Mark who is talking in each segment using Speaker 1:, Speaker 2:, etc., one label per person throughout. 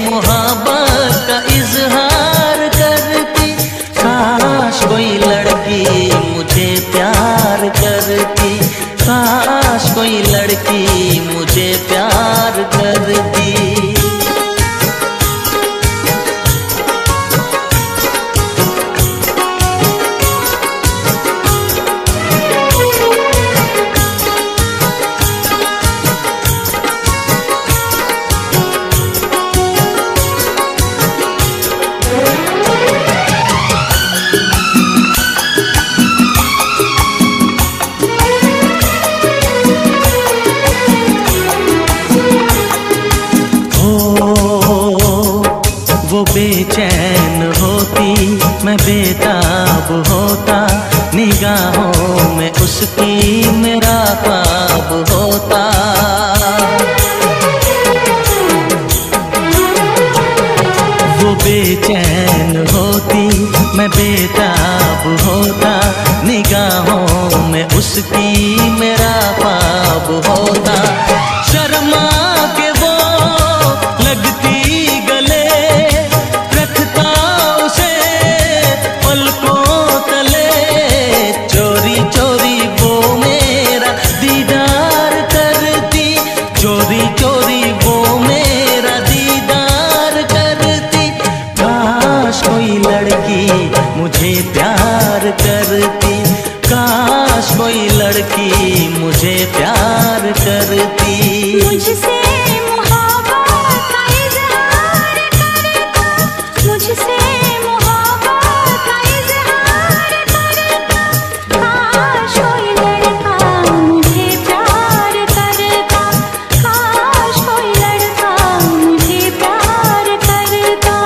Speaker 1: मोहब्बत का इजहार करती। काश कोई लड़की मुझे प्यार करती, काश कोई लड़की मुझे प्यार करती। बेचैन होती मैं बेताब होता, निगाहों में उसकी मेरा ख्वाब होता। वो बेचैन होती मैं बेताब होता, निगाहों में उसकी मेरा ख्वाब होता। शर्मा के वो लगती मुझे प्यार करती, काश कोई लड़की मुझे प्यार करती।
Speaker 2: मुझसे मोहब्बत का इजहार करता, मुझसे मोहब्बत का इजहार करता। काश कोई लड़का मुझे प्यार करता, काश कोई लड़का मुझे प्यार करता।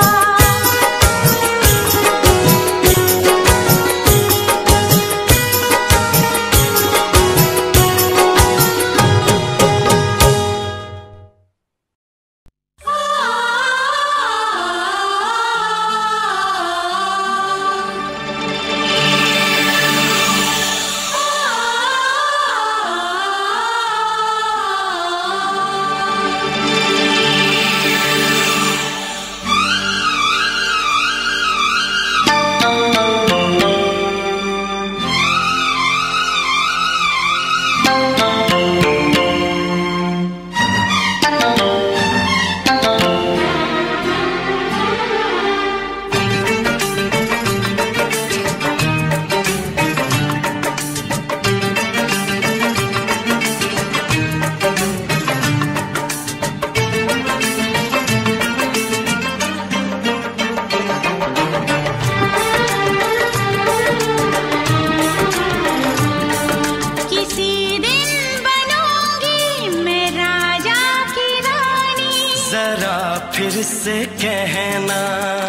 Speaker 1: फिर से कहना,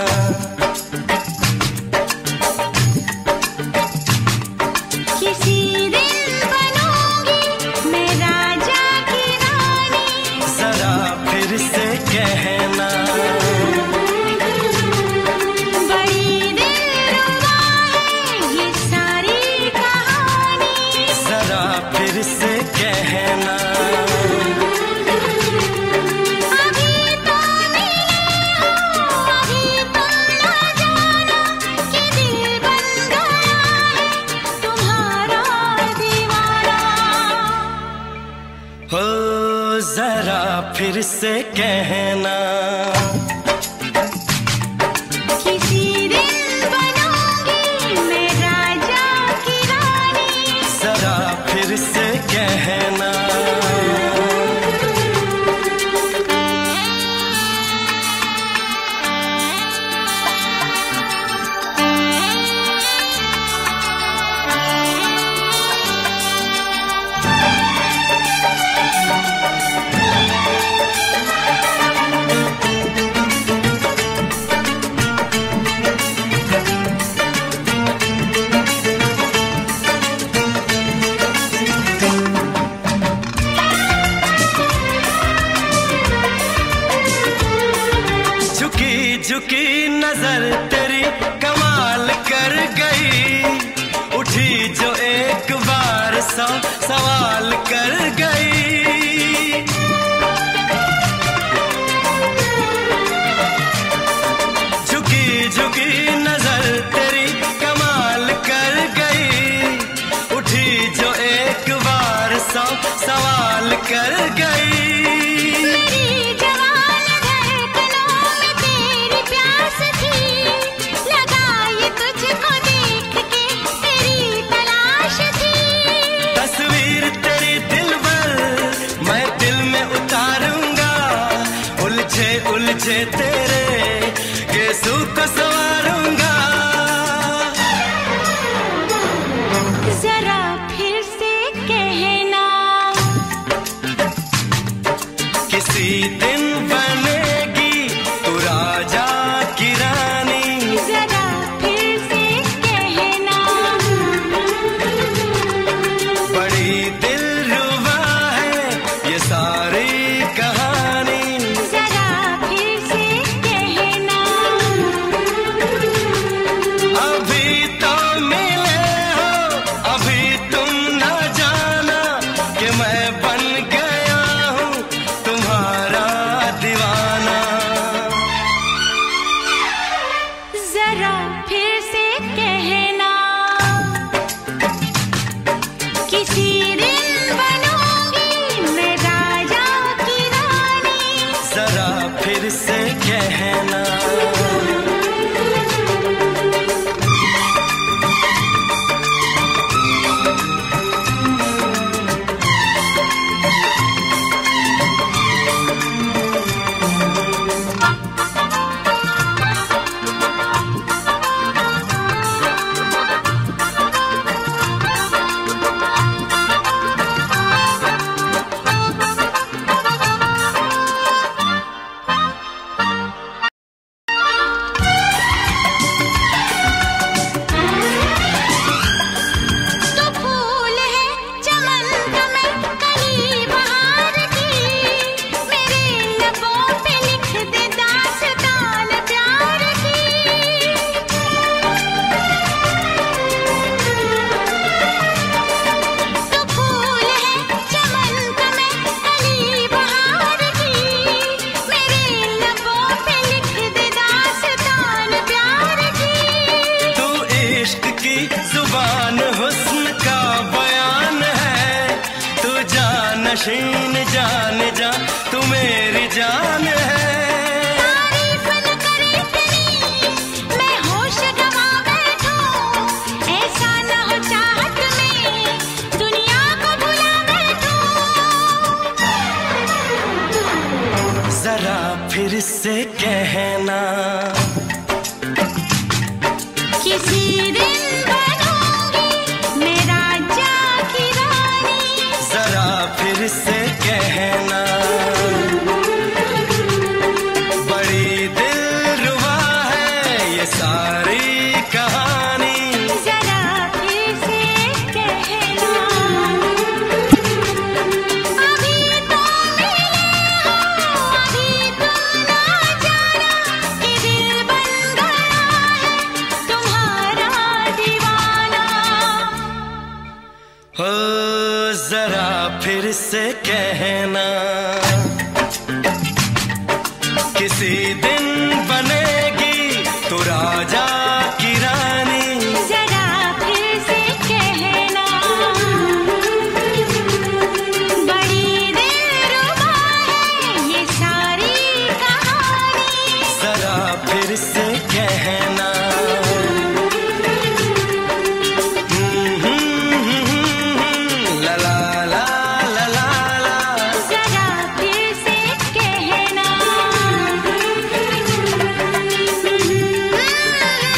Speaker 2: किसी दिन बनूंगी मैं राजा की रानी।
Speaker 1: जरा फिर से कहना,
Speaker 2: बड़ी दिलरुबा है ये सारी कहानी।
Speaker 1: जरा फिर से कहना, जरा फिर से कहना,
Speaker 2: किसी दिन बनूंगी मैं राजा की रानी।
Speaker 1: जरा फिर से कहना, झुकी नजर तेरी कमाल कर गई, उठी जो एक बार 100 सवाल कर गई। कर गई।
Speaker 2: मेरी जवान धड़कनों में तेरी प्यास थी, लगा ये तुझको देख के तेरी तलाश थी।
Speaker 1: तस्वीर तेरी दिल भर मैं दिल में उतारूंगा, उलझे उलझे तेरे गेसू को संवारूंगा।
Speaker 2: जरा फिर से कहना,
Speaker 1: किसी दिन बनेगी तू राजा की रानी।
Speaker 2: जरा फिर से कहना,
Speaker 1: बड़ी दिलरुबा है ये सारी कहानी।
Speaker 2: जरा फिर से कहना,
Speaker 1: अभी तो मिले हो, अभी तुम न जाना कि मैं बन गया हूँ तुम्हारा दीवाना।
Speaker 2: जरा फिर से कहना, किसी दिन बनूंगी मैं राजा की रानी।
Speaker 1: जरा फिर से कहना,
Speaker 2: तो फूल है चमन का मैं कली बहार की, मेरे लबों पे लिख दे दास्तान प्यार की। तो फूल है चमन का मैं कली बहार की, मेरे लबों पे लिख दे दास्तान प्यार की।
Speaker 1: तू इश्क की जुबान हुस्न का बयान है, तू जानशीन जान जा तू मेरी जान है।
Speaker 2: तारीफ न करे तेरी मैं होश गवा बैठूं, ऐसा न हो चाहत में दुनिया को भुला बैठूं।
Speaker 1: जरा फिर से कहना,
Speaker 2: किसी दिन बनूंगी मैं राजा की रानी।
Speaker 1: जरा फिर से कहना, बड़ी दिलरुबा है ये सारी कहानी।
Speaker 2: जरा फिर से कहना, अभी तो मिले हो, अभी तुम ना जाना कि दिल बन गया है तुम्हारा दीवाना।
Speaker 1: हो जरा फिर से कहना, किसी दिन बनेगी तू राजा की रानी।
Speaker 2: जरा फिर से कहना, बड़ी दिलरुबा है ये सारी कहानी।
Speaker 1: जरा फिर से कहना, ला ला ला ला ला ला।
Speaker 2: जरा फिर से कहना,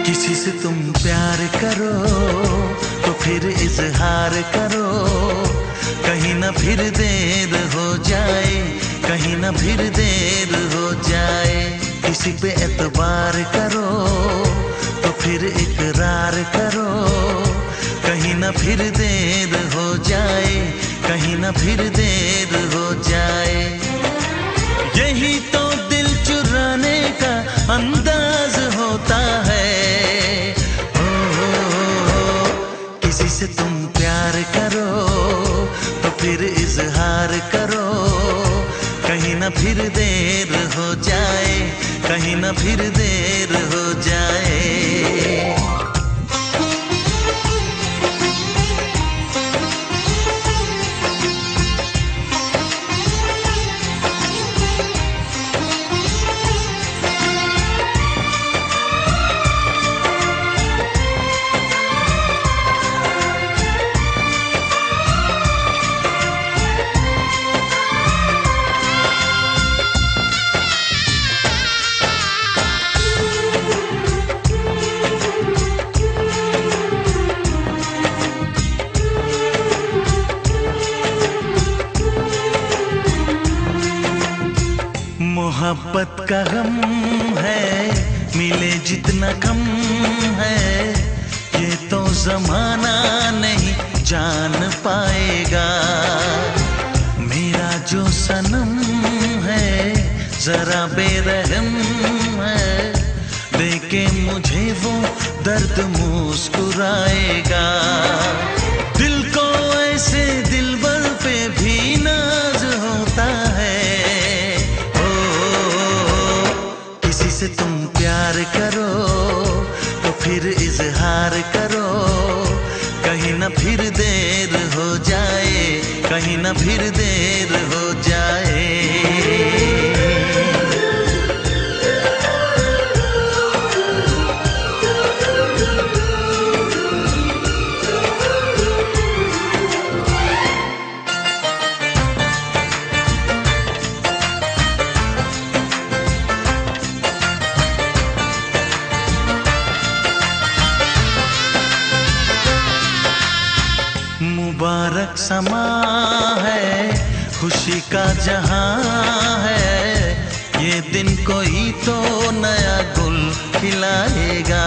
Speaker 1: किसी से तुम प्यार करो तो फिर इजहार करो, कहीं ना फिर देर हो जाए, कहीं ना फिर देर हो जाए। किसी पे एतबार करो तो फिर इकरार करो, कहीं ना फिर देर हो जाए, कहीं ना फिर देर हो जाए। यही तो दिल चुराने का अंदाज होता है। किसी से तुम प्यार करो तो फिर इजहार करो, कहीं ना फिर देर हो जाए, कहीं ना फिर देर हो जाए। मोहब्बत का गम है, मिले जितना कम है, ये तो जमाना नहीं जान पाएगा। मेरा जो सनम है जरा बेरहम है, देखे मुझे वो दर्द मुस्कुराएगा। दिल को ऐसे दिलबर पे भी नाज होता है। किसी से तुम प्यार करो तो फिर इजहार करो, कहीं ना फिर देर हो जाए, कहीं ना फिर देर हो जाए। मुबारक समा है, खुशी का जहां है, ये दिन कोई तो नया गुल खिलाएगा।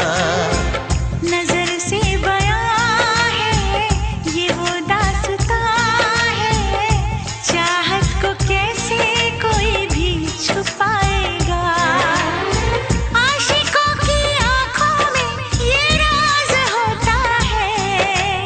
Speaker 2: नजर से बयां है ये वो दास्तां है, चाहत को कैसे कोई भी छुपाएगा। आशिकों की आंखों में ये राज होता है।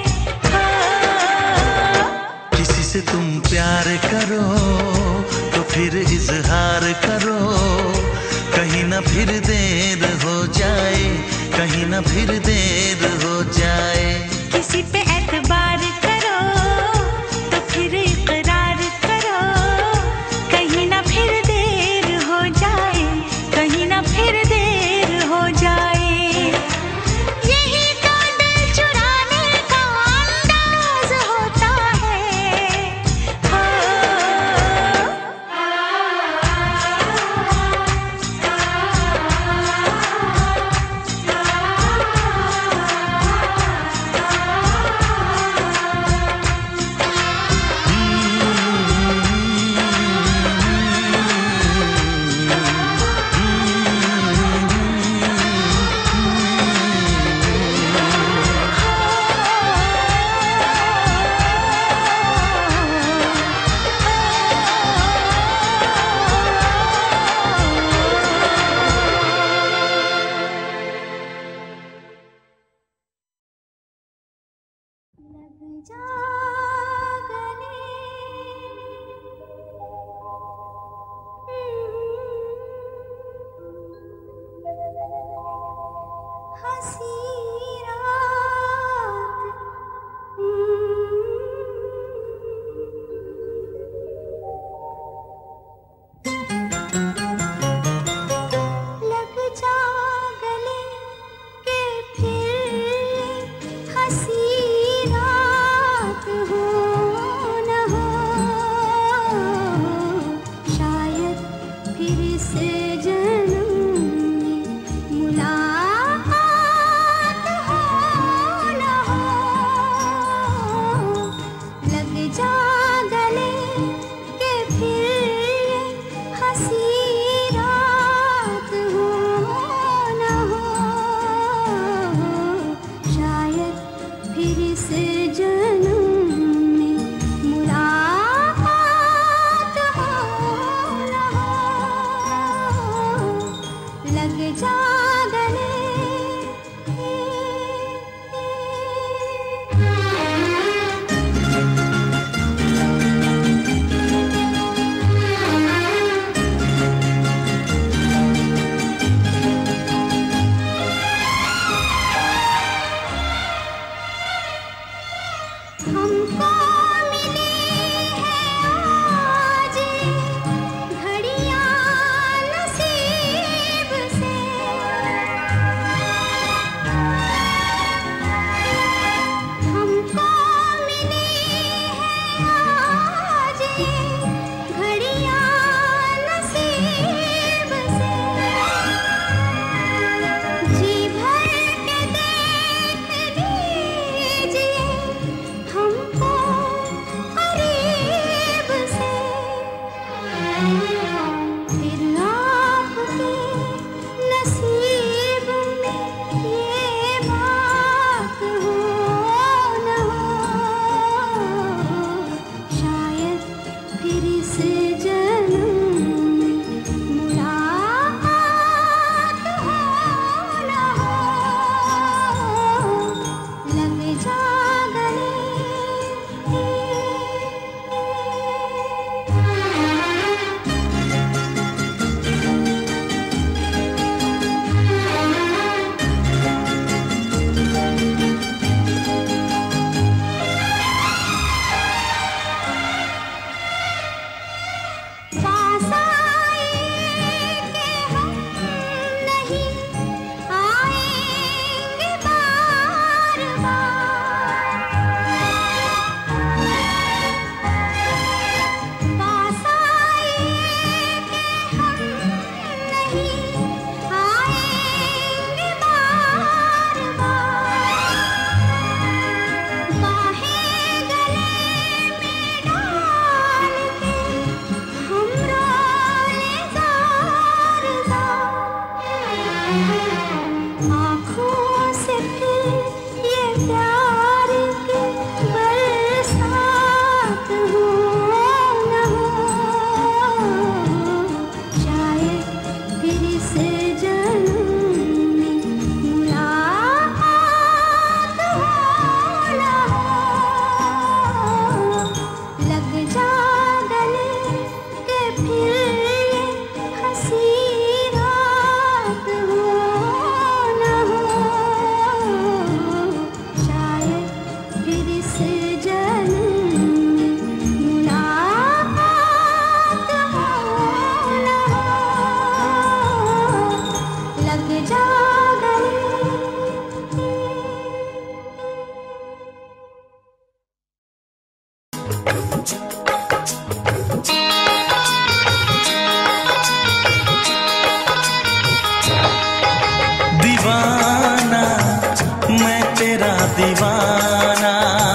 Speaker 1: किसी से तुम प्यार करो तो फिर इजहार करो, कहीं ना फिर देर हो जाए, कहीं ना फिर देर हो जाए।
Speaker 2: किसी पे एतबार करो तो फिर इकरार करो, कहीं ना फिर देर हो जाए, कहीं ना फिर देर हो जाए। यही तो दिल चुराने का अंदाज होता है।
Speaker 3: फिर से जन्म में मुलाकात
Speaker 2: लग जा गले। हमको मिली है आज घड़ियां नसीब से, हमको मिली है आज घड़ियां नसीब से। जी भर के देख लीजिए हमको करीब से, फिर आपके नसीब में ये बात हो न हो, शायद फिर इस जन्म में मुलाकात हो न हो, लग जा गले। पास आए कि हम नहीं आएंगे बार बार, पास आए कि हम नहीं आएंगे बार बार, बाहें गले में डाल के हम रोले ज़ार ज़ार, आँखों से फिर ये प्यार की बरसात हो न हो, शायद फिर इस जन्म में मुलाकात हो न हो, लग जा गले के फिर ये हंसी रात हो न हो, शायद फिर इस जन्म में मुलाकात हो न हो, लग जा गले।
Speaker 1: दीवाना मैं तेरा दीवाना,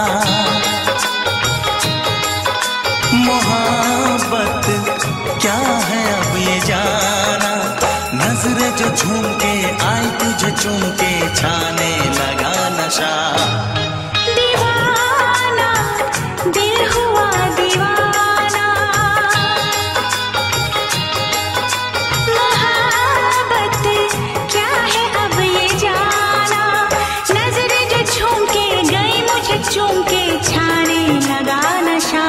Speaker 1: मोहब्बत क्या है अब ये जाना, नजरें जो झूम के आई तुझे चूम के छाने लगा नशा।
Speaker 2: दीवाना दिल हुआ दीवाना, मोहब्बत क्या है अब ये जाना, नजरें जो झूम के गई मुझे चूम के छाने लगा नशा।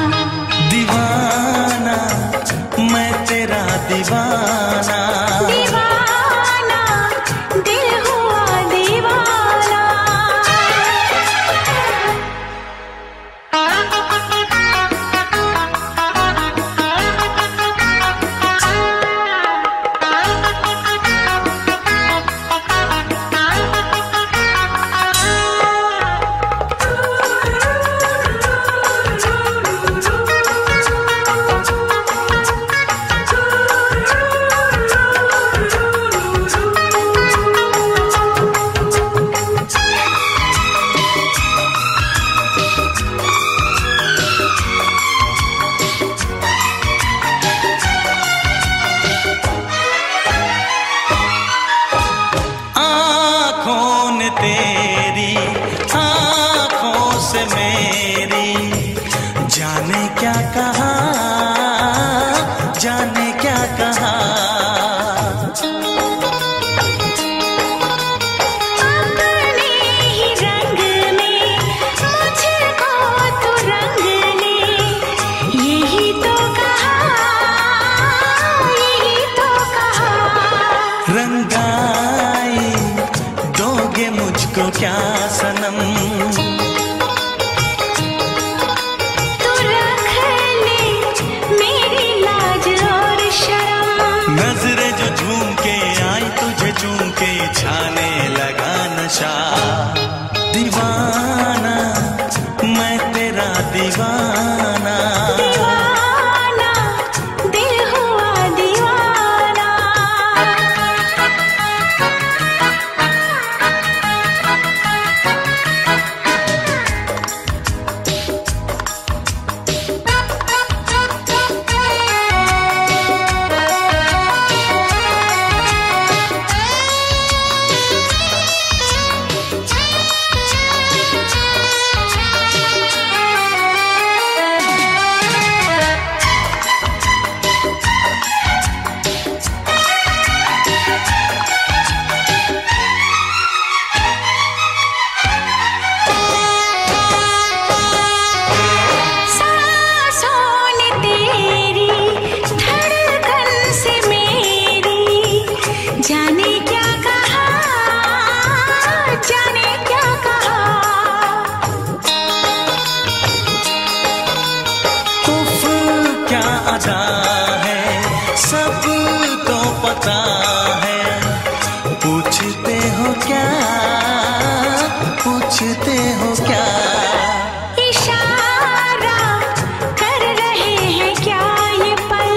Speaker 1: दीवाना मैं तेरा दीवाना,
Speaker 2: दीवाना दिल हुआ दीवाना,
Speaker 1: क्या सनम,
Speaker 2: तू रख ले मेरी लाज और शर्म।
Speaker 1: नजरें जो झूम के आई तुझे चूम के छाने लगा नशा। दीवाना मैं तेरा दीवाना,
Speaker 2: दीवाना दिल हुआ दीवाना। जाने क्या कहा, जाने क्या कहा।
Speaker 1: उफ क्या अदा है सबको पता है। पूछते हो क्या, पूछते हो क्या,
Speaker 2: इशारा कर रहे हैं क्या ये पल।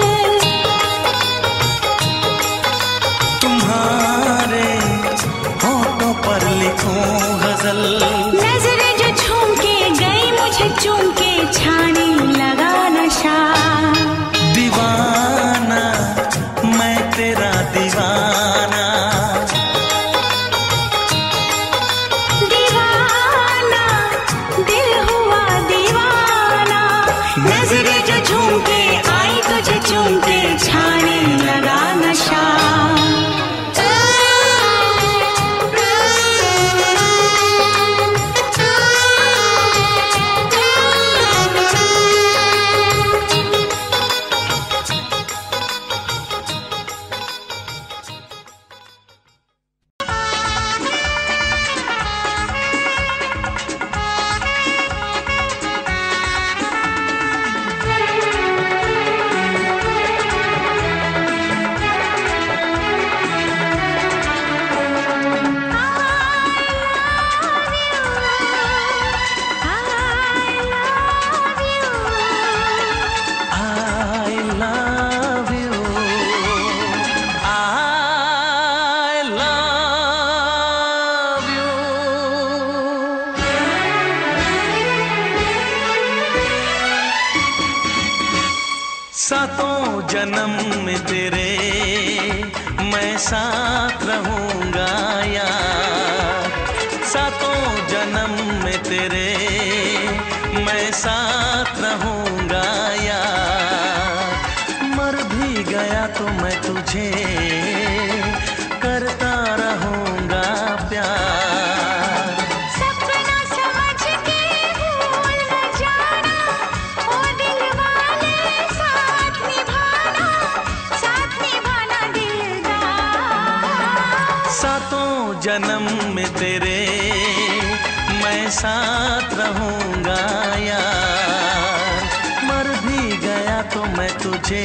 Speaker 1: तुम्हारे होठों पर लिखूं गजल।
Speaker 2: नजरें जो झूम के गई मुझे चूम के छाने लगा नशा।
Speaker 1: दीवाना मैं तेरा दीवाना,
Speaker 2: दीवाना दिल हुआ दीवाना। नजरें जो झूम के आई तुझे चूम के छाने लगा नशा।
Speaker 1: सातों जन्म में तेरे मैं साथ रहूंगा यार। सातों जन्म में तेरे मैं साथ रहूंगा यार। मर भी गया तो मैं तुझे करता रहूंगा प्यार।
Speaker 2: सपना समझ के भूल न जाना, ओ दिल वाले साथ निभाना दिलदार।
Speaker 1: सातों जन्म में तेरे मैं साथ रहूंगा यार। मर भी गया तो मैं तुझे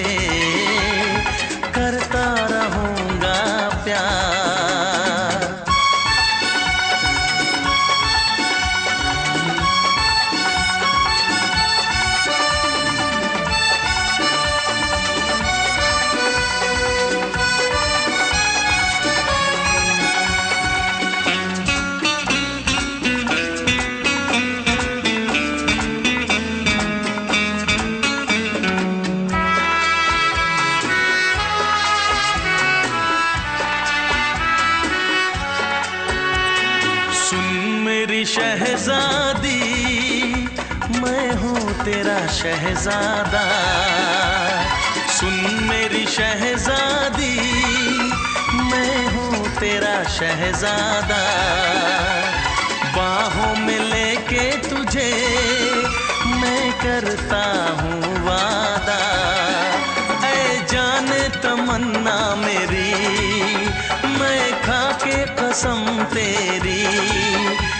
Speaker 1: करता रहूंगा प्यार। शहजादी मैं हूँ तेरा शहजादा। सुन मेरी शहजादी मैं हूँ तेरा शहजादा। बाहों में लेके तुझे मैं करता हूँ वादा। ऐ जाने तमन्ना मेरी मैं खा के कसम तेरी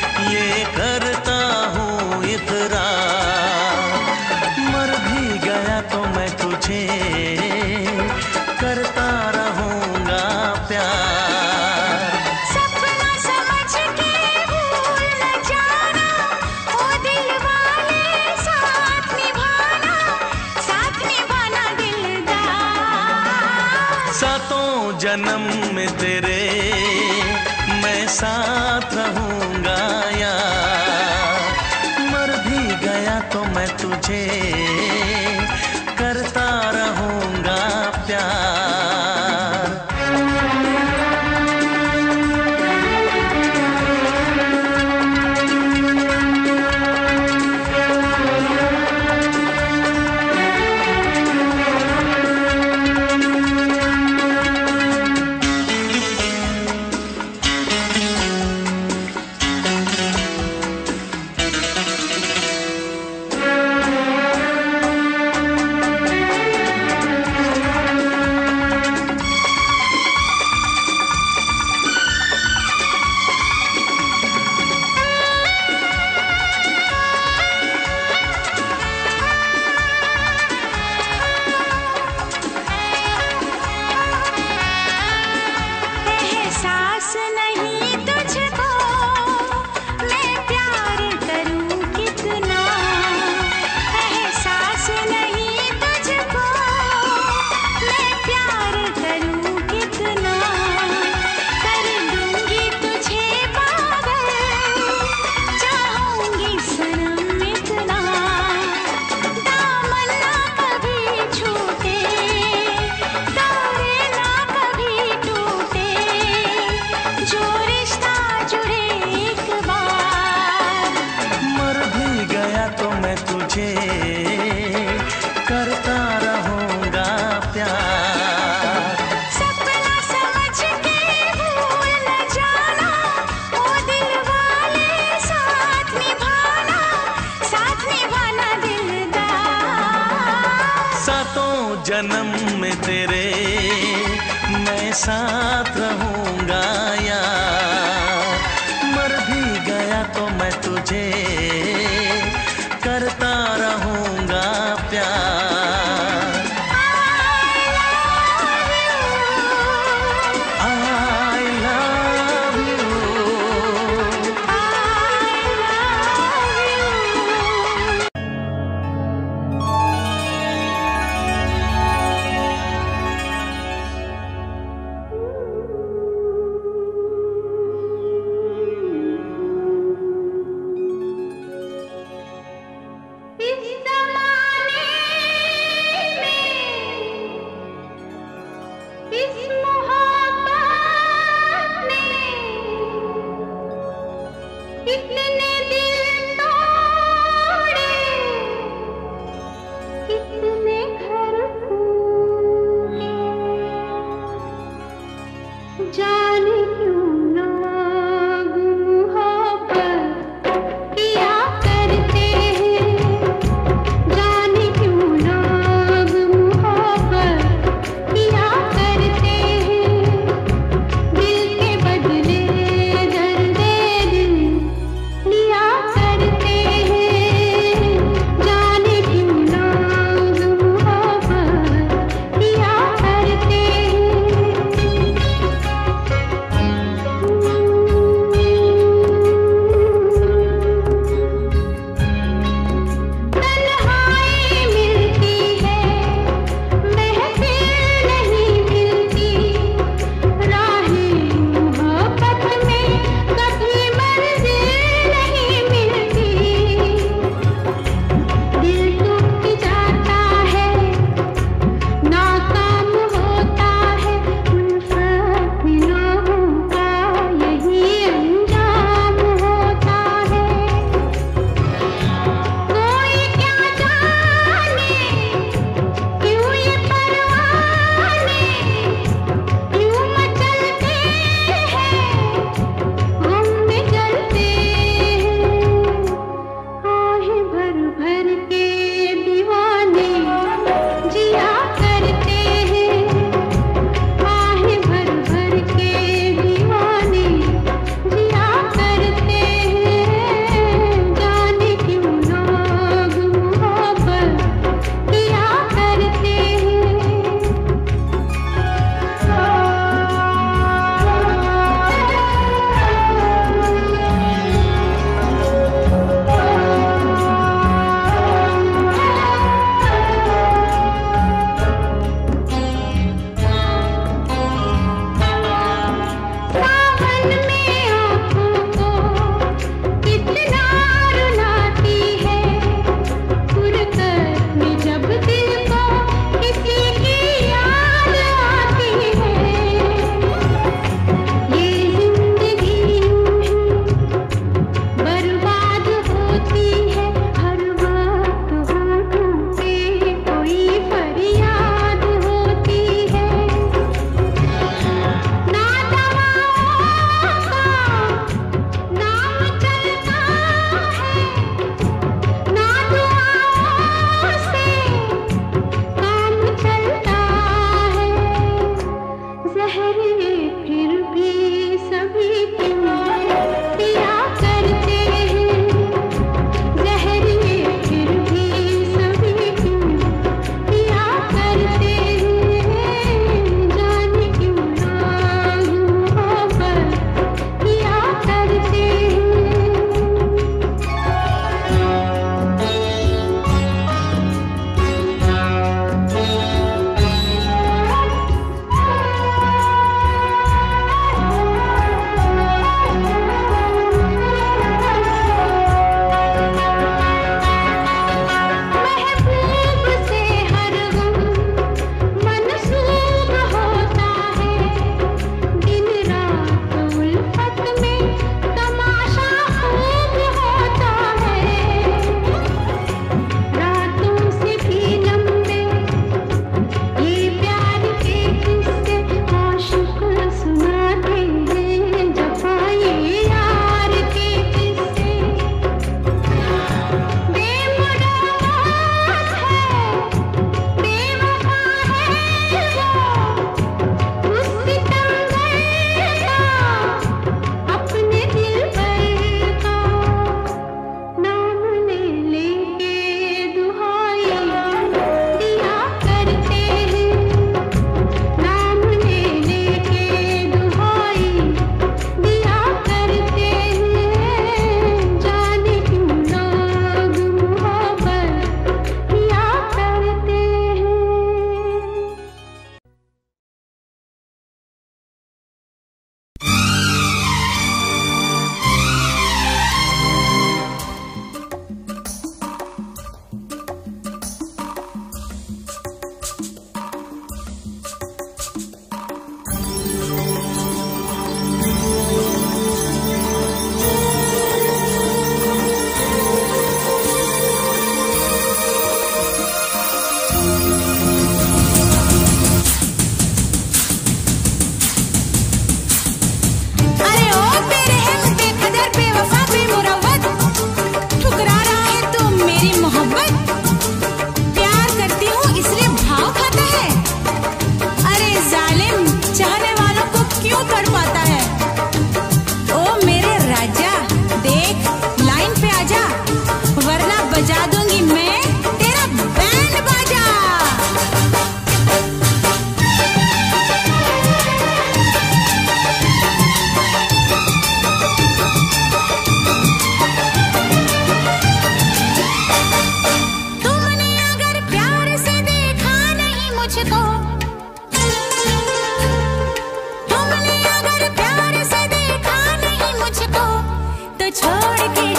Speaker 1: जन्म में तेरे मैं साथ रहूंगा यार। मर भी गया तो मैं तुझे करता रहूंगा प्यार। करता रहूंगा प्यार।
Speaker 2: सपना समझ के भूल न जाना, ओ दिल वाले साथ निभाना दिलदार।
Speaker 1: सातों जन्म में तेरे मैं साथ रहूंगा यार। मर भी गया तो मैं तुझे करता रहूंगा प्यार। I love you।
Speaker 2: I love you।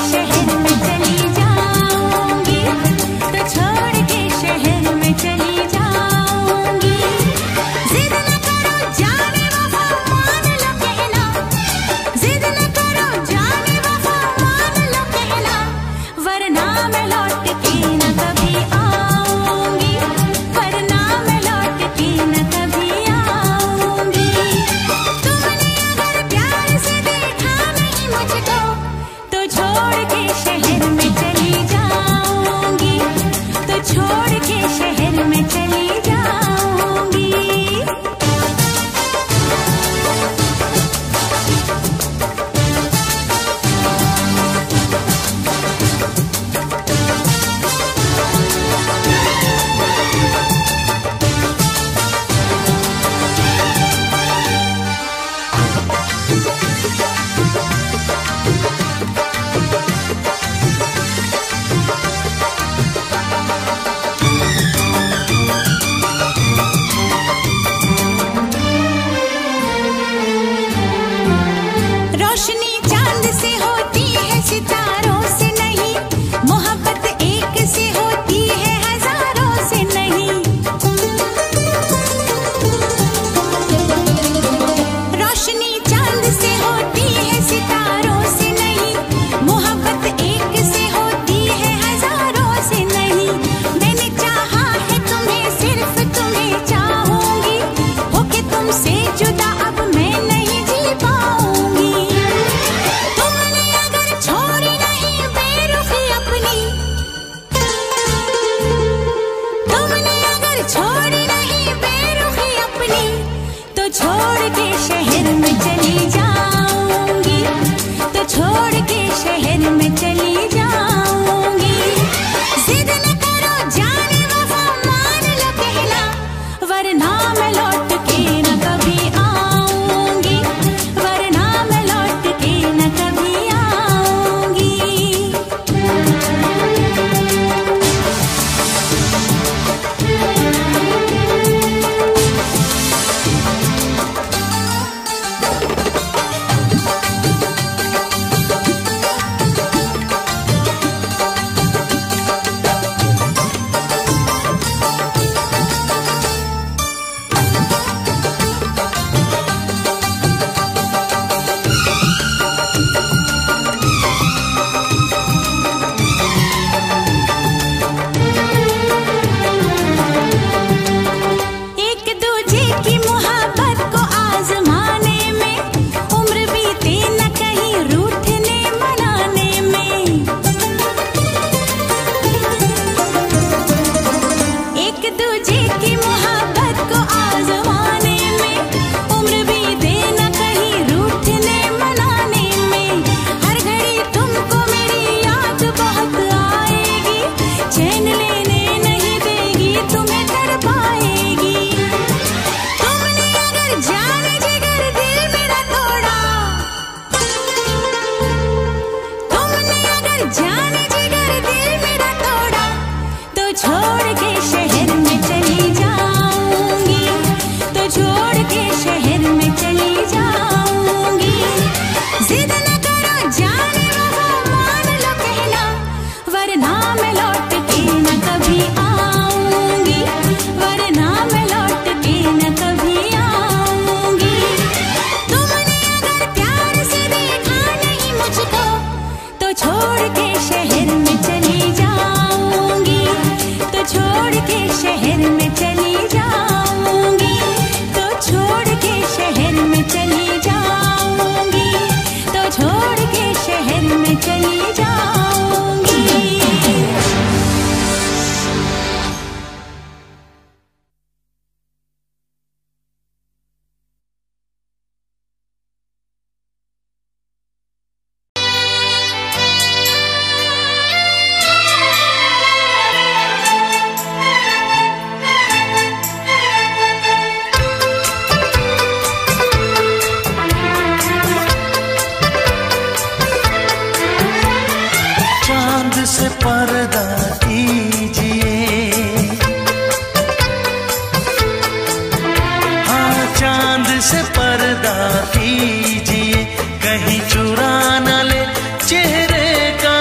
Speaker 1: कीजिए, कहीं चुरा न ले चेहरे का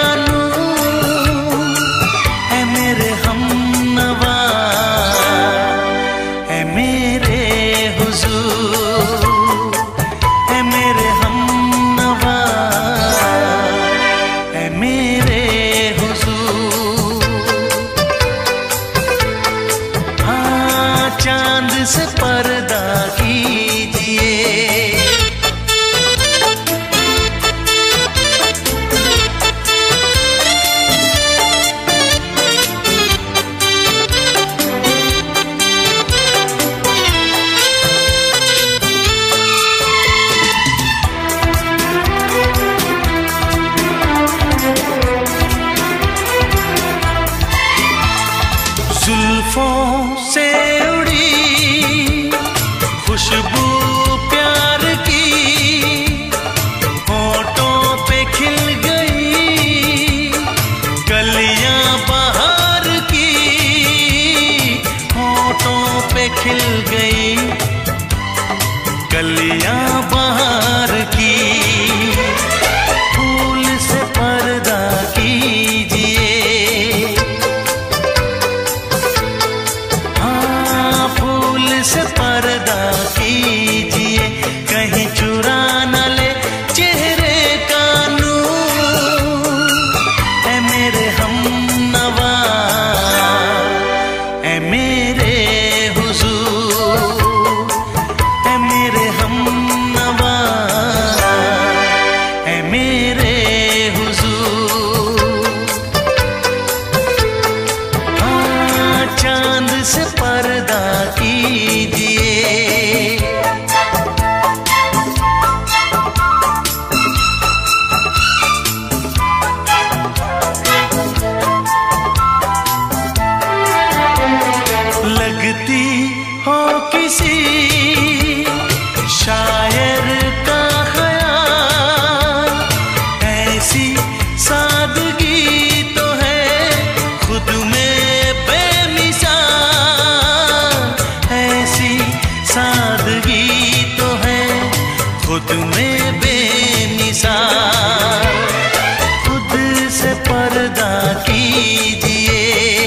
Speaker 1: बेमिसाल। खुद से पर्दा कीजिए,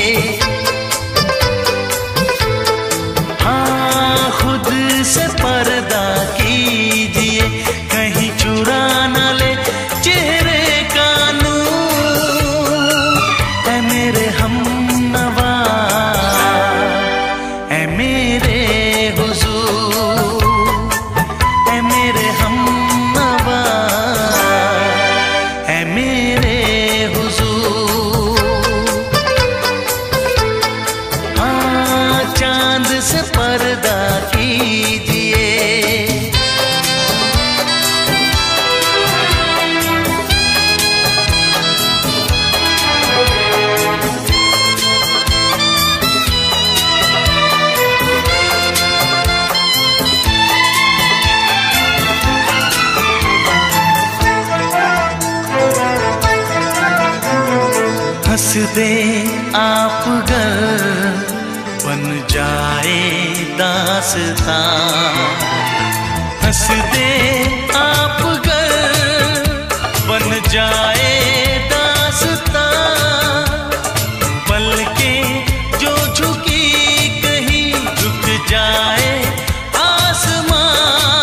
Speaker 1: हाँ खुद से पर्दा कीजिए, कहीं चुरा न ले चेहरे का नूर। ऐ मेरे हमनवा, ऐ मेरे हुजूर, ऐ मेरे हमनवा, ऐ मेरे हुजूर। हाँ चांद से पर्दा कीजिए, हंस दे आप गर बन जाए दास्तां। हंस दे आप गर बन जाए दास्तां। पलकें जो झुकी कहीं झुक जाए आसमां।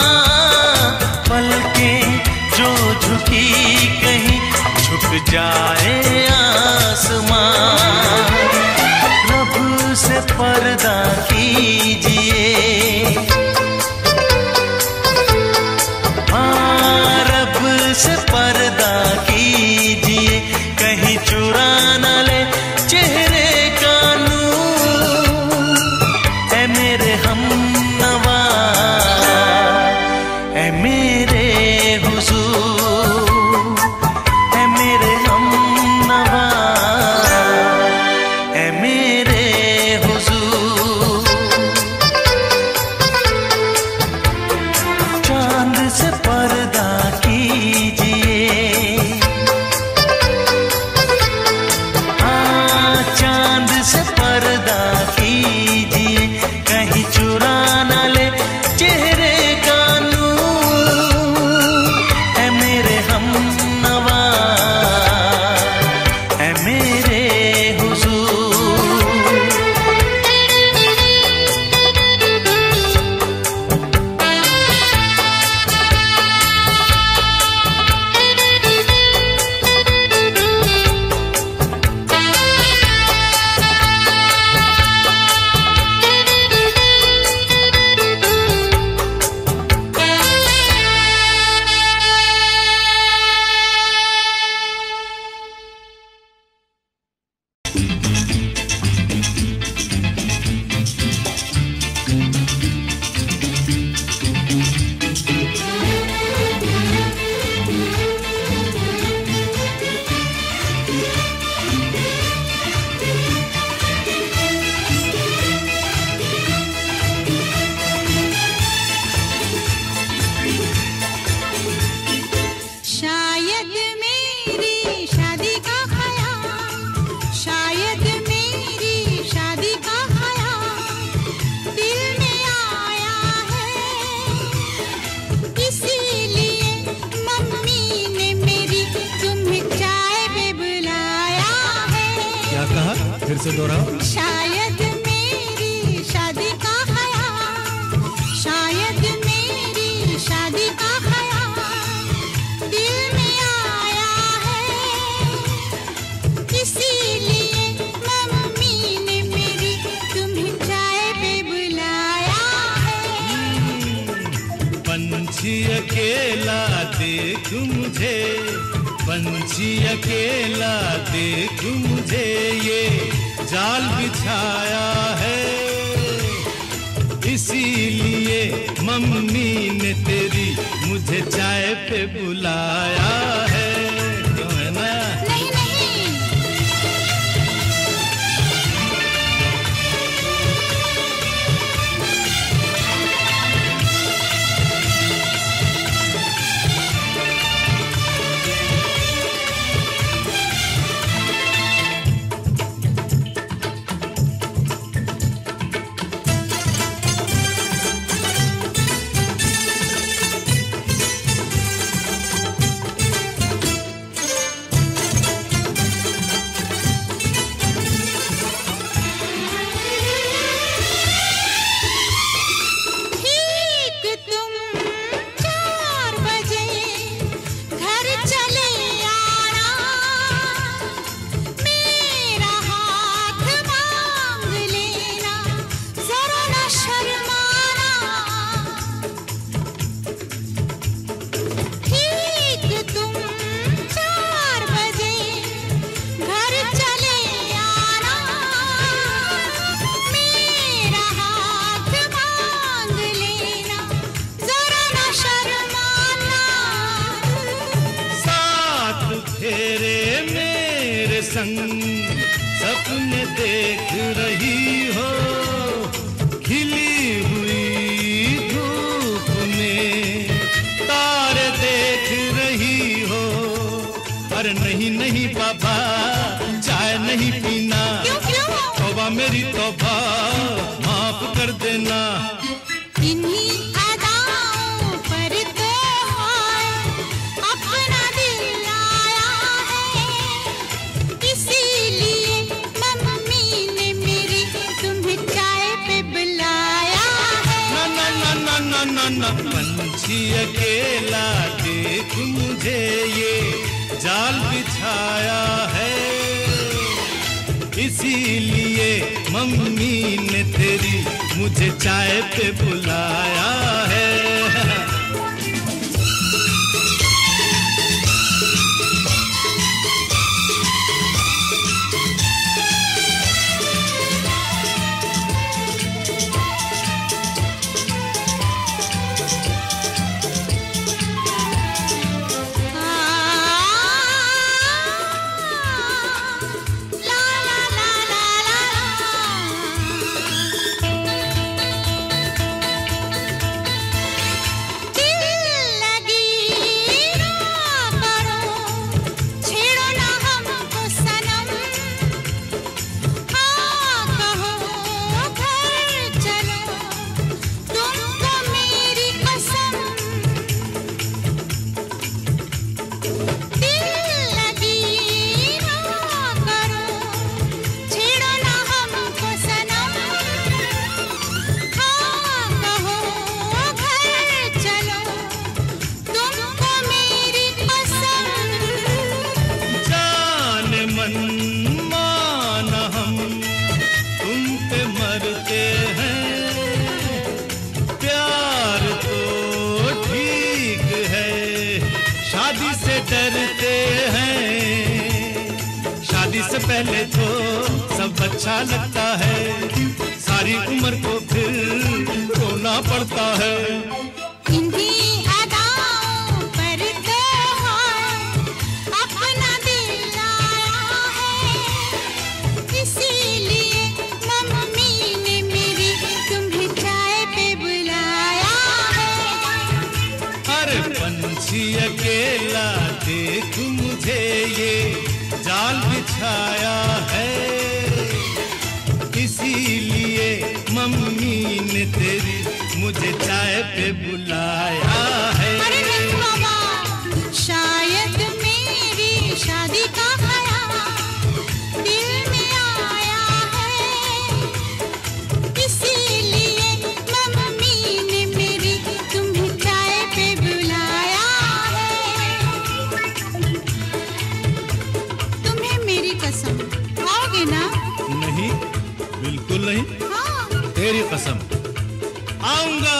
Speaker 1: पलकें जो झुकी कहीं झुक जाए आसमां। रब से पर्दा कीजिए, हाँ रब से पर्दा कीजिए, कहीं चुरा न ले चेहरे का नूर। ऐ मेरे हमनवा, ऐ मेरे हुजूर, ऐ मेरे हमनवा, ऐ मेरे हुजूर। चांद से पर्दा कीजिए, हाँ चांद से पर्दा कीजिए, कहीं चुरा न ले चेहरे का नूर। ऐ मेरे हमनवा, ऐ मेरे हुजूर।
Speaker 2: शायद मेरी शादी का ख्याल, शायद मेरी शादी का ख्याल दिल में आया है। इसीलिए मम्मी ने मेरी तुम्हें चाय पे बुलाया है।
Speaker 3: क्या कहा? फिर से दोहराओ।
Speaker 2: शायद मेरी शादी का ख्याल, शायद मेरी शादी का ख्याल दिल में आया है। इसीलिए मम्मी ने मेरी तुम्हें चाय पे बुलाया है।
Speaker 3: पंछी अकेला देख मुझे, पंछी अकेला देख मुझे, ये जाल बिछाया है। इसीलिए मम्मी ने तेरी मुझे चाय पे बुलाया है। क्यों है ना?
Speaker 2: नहीं नहीं,
Speaker 3: संग सपने देख रही हो, खिली हुई धूप में तारे देख रही हो। अरे नहीं नहीं बाबा, चाय नहीं पीना।
Speaker 2: क्यों?
Speaker 3: तौबा मेरी तौबा, माफ कर देना।
Speaker 2: इन्हीं अदाओं पर तो अपना दिल आया है, इसीलिए मम्मी ने मेरी तुम्हें चाय पे बुलाया है।
Speaker 3: ना ना ना ना ना ना ना, पंछी अकेला देख मुझे ये जाल बिछाया है, इसीलिए मम्मी ने तेरी मुझे चाय पे बुलाया है। डरते हैं, शादी से पहले तो सब अच्छा लगता है, सारी उम्र को फिर रोना पड़ता है।
Speaker 2: इन्हीं अदाओं पर तो अपना दिल आया है, इसीलिए मम्मी ने मेरी तुम्हें चाय पे बुलाया है।
Speaker 3: अरे पंछी अकेला देख मुझे ये जाल बिछाया है, इसीलिए मम्मी ने तेरी मुझे चाय पे बुलाया है।
Speaker 2: अरे नहीं बाबा, शायद मेरी शादी का ख्याल दिल में आया है, इसीलिए मम्मी ने मेरी तुम्हें चाय पे बुलाया है। तुम्हें मेरी कसम, आओगे ना?
Speaker 3: नहीं, बिल्कुल नहीं।
Speaker 2: हाँ।
Speaker 3: तेरी कसम, आऊंगा।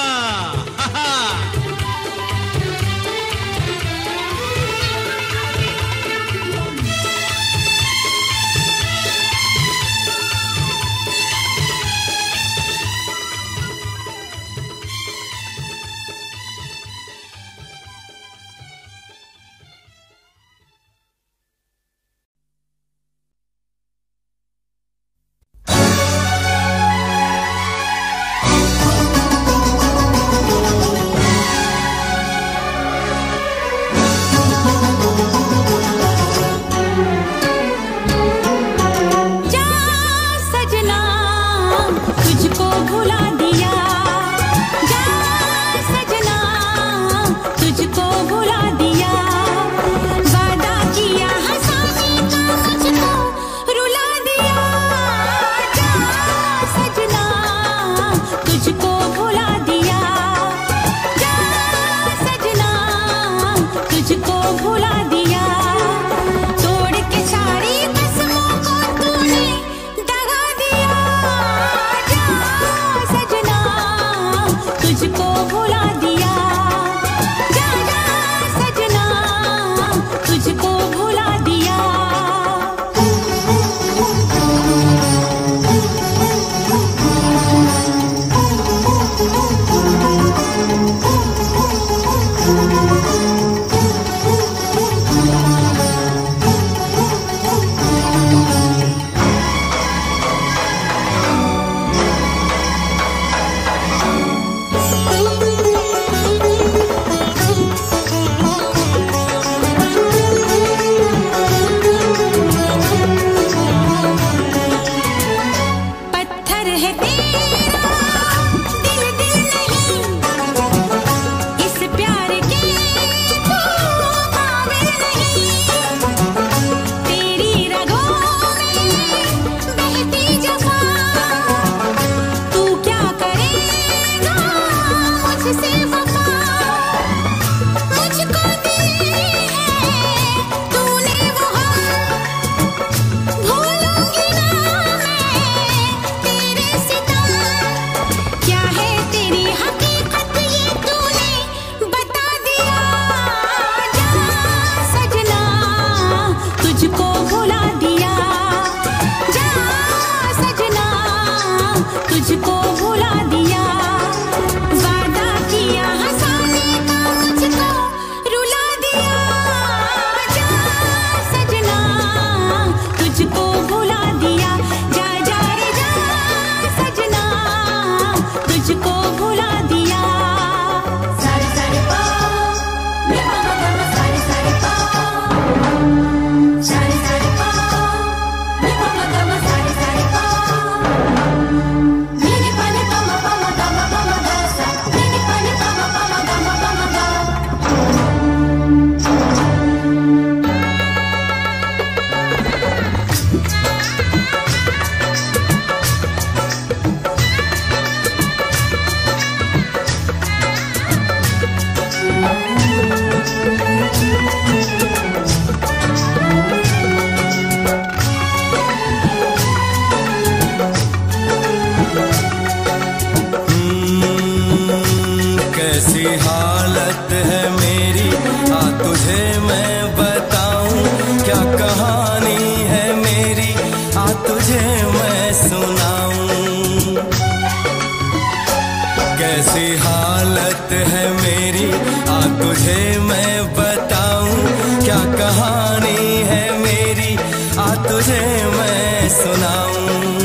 Speaker 4: क्या कहानी है मेरी, आ तुझे मैं सुनाऊं।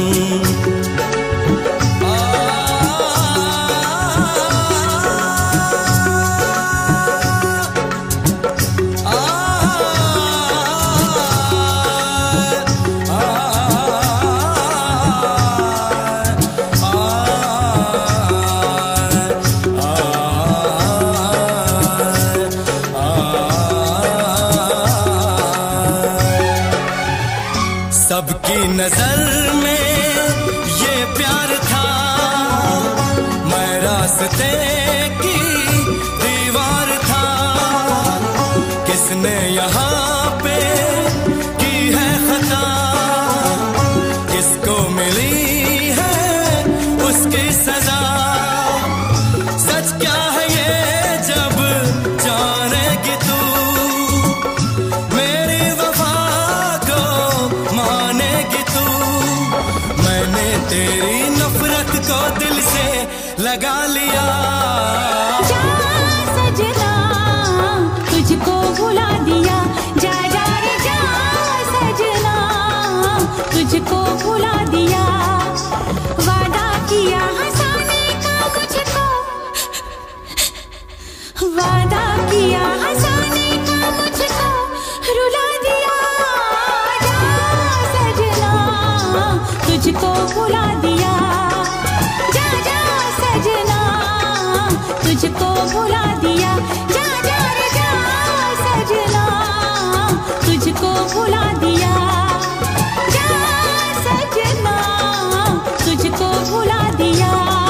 Speaker 4: सबकी नजर में ये प्यार था, मैं रास्ते की दीवार था। किसने यहाँ पे की है खता, किसको मिली है उसकी सजा। सच क्या है ये जब जानेगी तू, मेरी वफा को मानेगी तू। मैंने तेरी नफरत को दिल से लगा लिया।
Speaker 2: जा सजना तुझको भुला दिया, जा जा रे जा सजना तुझको भुला दिया। वादा किया हंसाने का मुझको, वादा किया हंसाने का मुझको रुला दिया। जा सजना तुझको भुला दिया, जा जा सजना तुझको भुला दिया। जा जा रे जा सजना तुझको भुला दिया, जा सजना तुझको भुला दिया।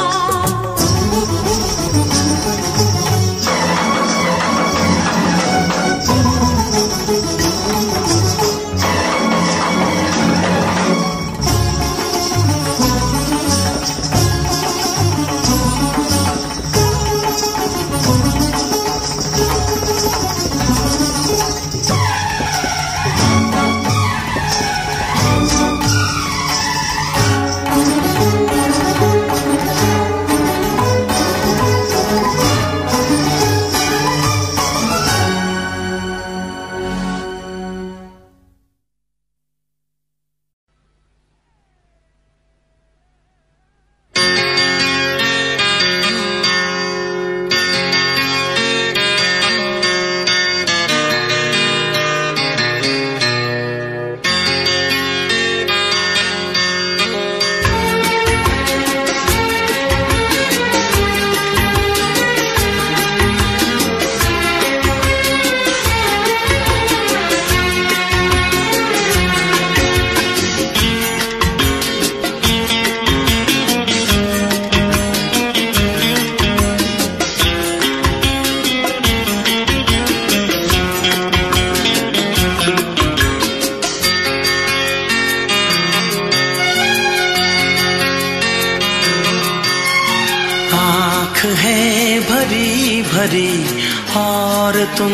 Speaker 1: है भरी भरी और तुम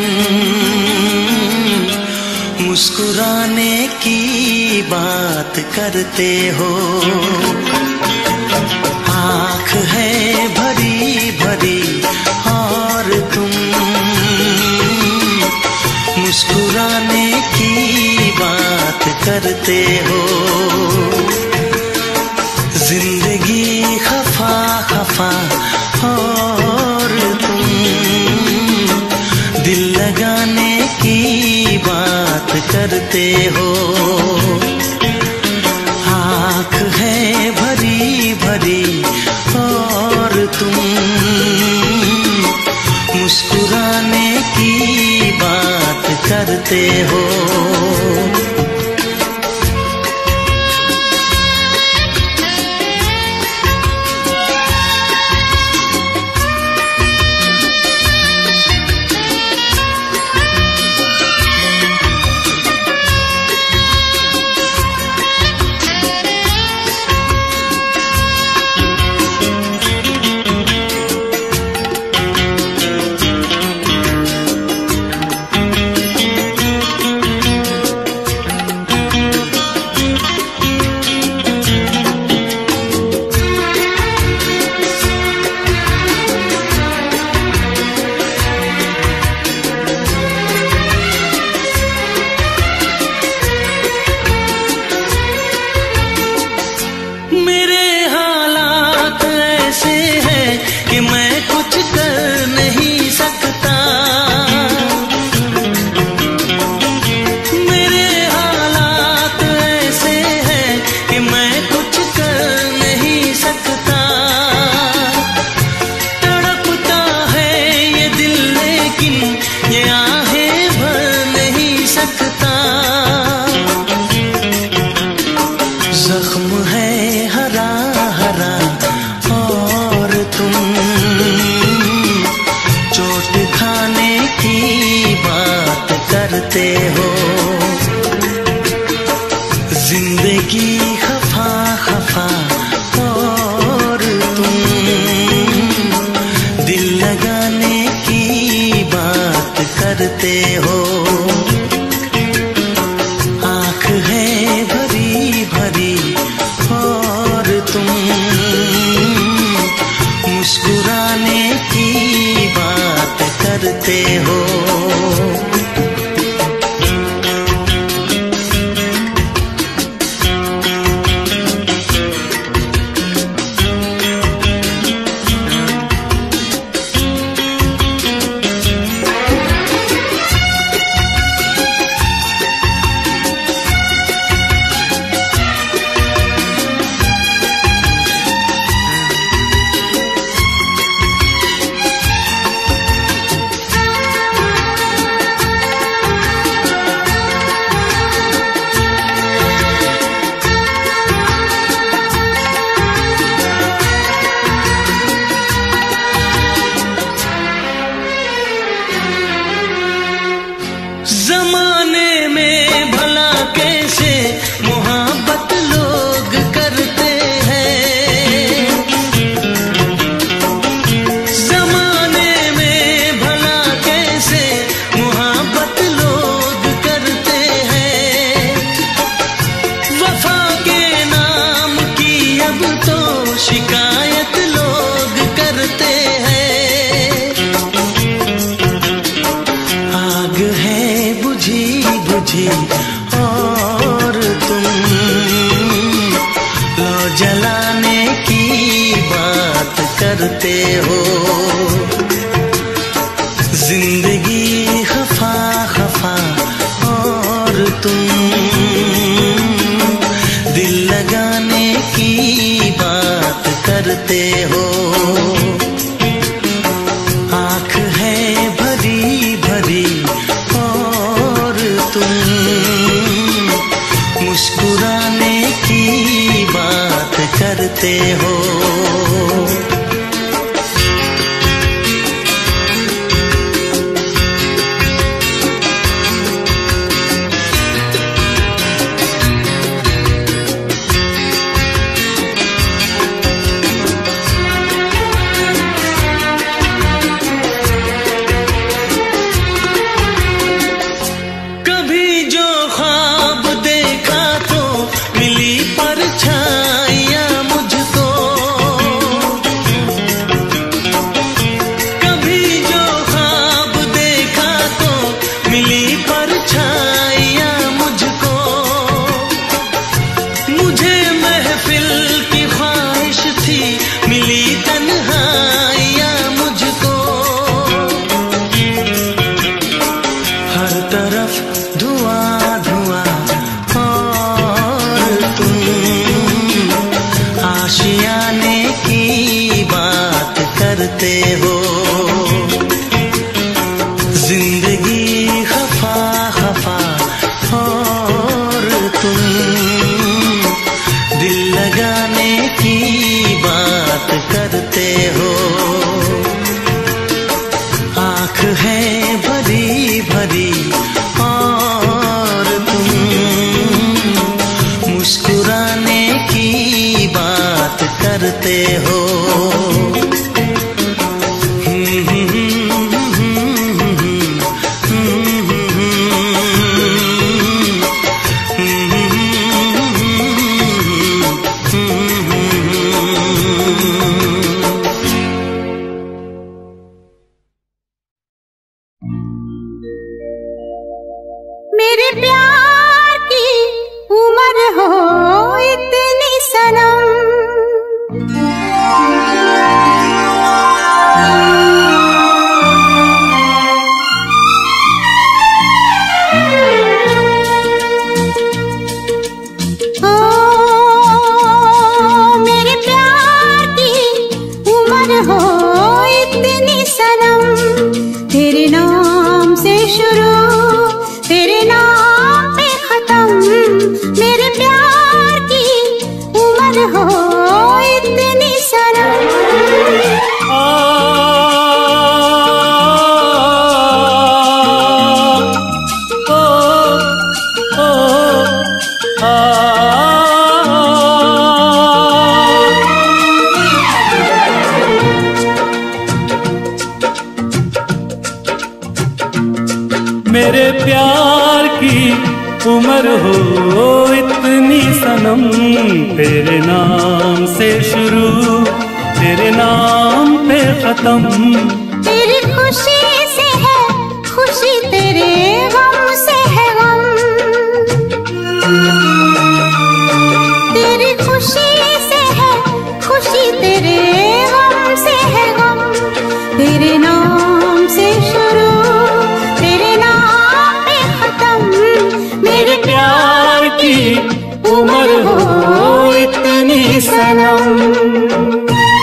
Speaker 1: मुस्कुराने की बात करते हो। आँख है भरी भरी और तुम मुस्कुराने की बात करते हो। जिंदगी खफा खफा और तुम दिल लगाने की बात करते हो। आँख है भरी भरी और तुम मुस्कुराने की बात करते हो। करते हो। जमाने में भला कैसे मोहब्बत लोग करते हैं, जमाने में भला कैसे मोहब्बत लोग करते हैं। वफा के नाम की अब तो शिकायत लोग करते हैं। आग है बुझी बुझी और तुम लो जलाने की बात करते हो। जिंदगी खफा खफा और तुम दिल लगाने की बात करते हो। आँख है भरी भरी और तुम मुस्कुराने की बात करते हो। कभी जो ख्वाब देखा तो मिली परछाइयाँ मुझको, कभी जो ख्वाब देखा तो मिली परछाइयाँ मुझको। मुझे महफिल की ख्वाहिश थी मिली तन्हाइयाँ मुझको। हर तरफ धुआं धुआं और तुम आशियाने की बात करते हो। जिंदगी खफा खफा और तुम दिल लगाने की बात करते हो। आँख है भरी भरी और तुम मुस्कुराने की बात करते हो।
Speaker 2: मेरे प्यार की उम्र हो इतनी सनम, ओ मेरे प्यार की उम्र हो इतनी सनम। तेरे नाम से शुरू तेरे नाम पे खत्म। मेरे प्यार की उम्र हो इतनी सनम।
Speaker 5: मेरे प्यार की उम्र हो इतनी सनम। तेरे नाम से शुरू तेरे नाम पे खत्म।
Speaker 2: तेरी खुशी से है
Speaker 5: उम्र हो इतनी सनम।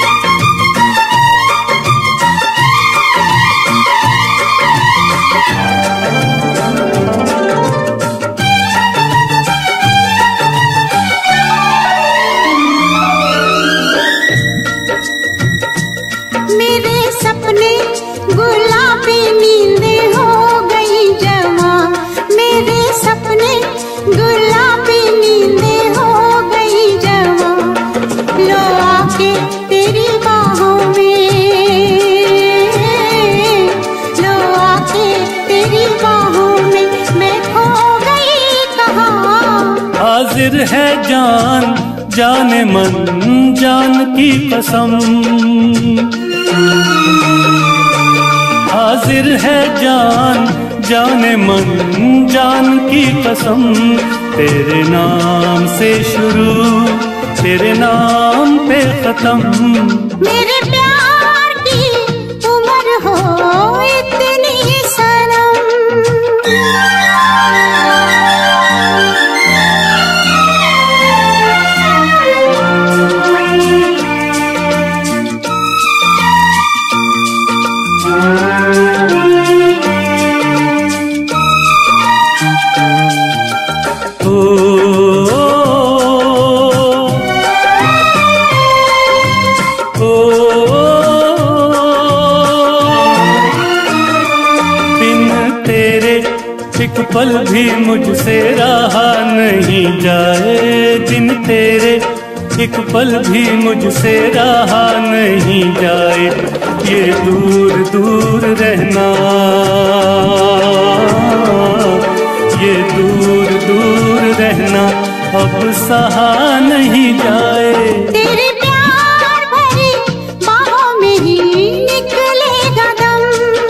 Speaker 5: हाजिर है जान जाने मन जान की कसम, हाजिर है जान जाने मन जान की कसम। तेरे नाम से शुरू तेरे नाम पे खत्म।
Speaker 2: मेरे प्यार की उम्र हो इतनी सनम।
Speaker 5: एक पल भी मुझसे रहा नहीं जाए, दिन तेरे एक पल भी मुझसे रहा नहीं जाए। ये दूर दूर रहना, ये दूर दूर रहना अब सहा नहीं जाए।
Speaker 2: तेरे प्यार भरी बाहों में ही निकलेगा दम।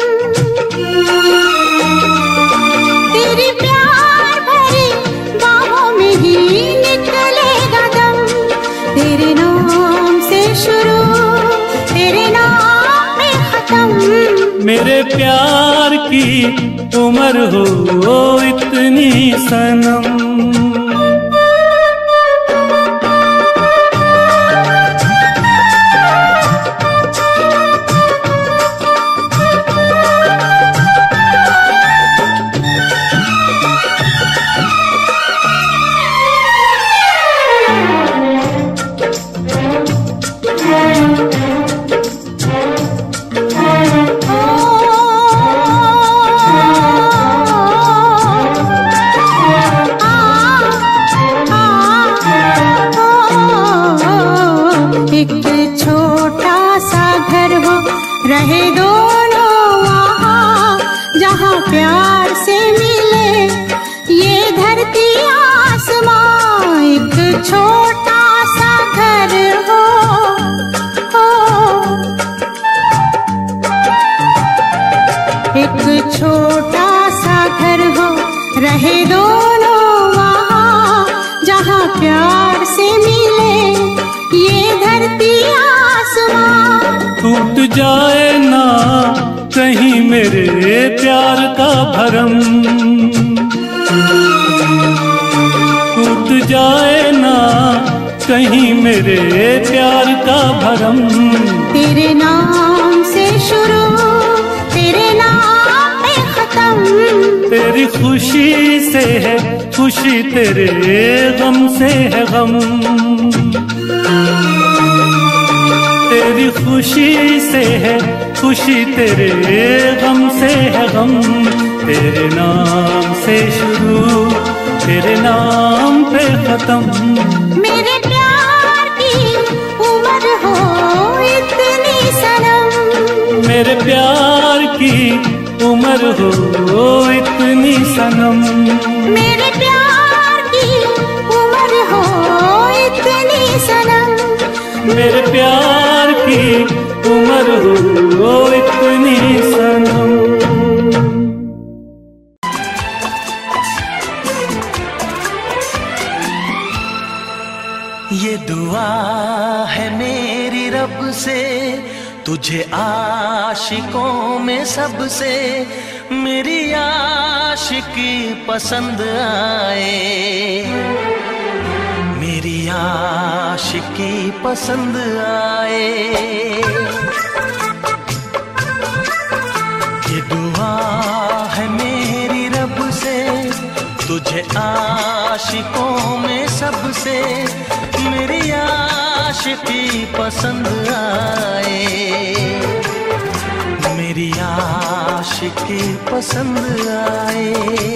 Speaker 2: तेरे प्यार भरी बाहों में ही निकलेगा दम। तेरे नाम से शुरू तेरे नाम पे खत्म।
Speaker 5: मेरे प्यार की उम्र हो इतनी सनम।
Speaker 2: रहे दोनों वहाँ जहाँ प्यार से मिले ये धरती आसमां। एक छोटा सा घर हो, एक छोटा सा घर हो। रहे दोनों वहाँ जहाँ प्यार से मिले ये धरती आसमां।
Speaker 5: टूट जाए ना कहीं मेरे प्यार का भरम, टूट जाए ना कहीं मेरे प्यार का भरम।
Speaker 2: तेरे नाम से शुरू तेरे नाम पे खत्म।
Speaker 5: तेरी खुशी से है खुशी तेरे गम से है गम। तेरी खुशी से है खुशी तेरे गम से है गम। तेरे नाम से शुरू तेरे नाम पे खत्म।
Speaker 2: मेरे प्यार की उम्र हो इतनी सनम।
Speaker 5: मेरे प्यार की उम्र हो इतनी सनम।
Speaker 2: मेरे प्यार की उम्र हो इतनी सनम।
Speaker 5: मेरे प्यार की उम्र हो इतनी सनम।
Speaker 1: ये दुआ है मेरी रब से तुझे आशिकों में सबसे मेरी आशिकी पसंद आए। मेरी आशिकी पसंद आए। ये दुआ है मेरी रब से, तुझे आशिकों में सबसे मेरी आशिकी पसंद आए। मेरी आशिकी पसंद आए।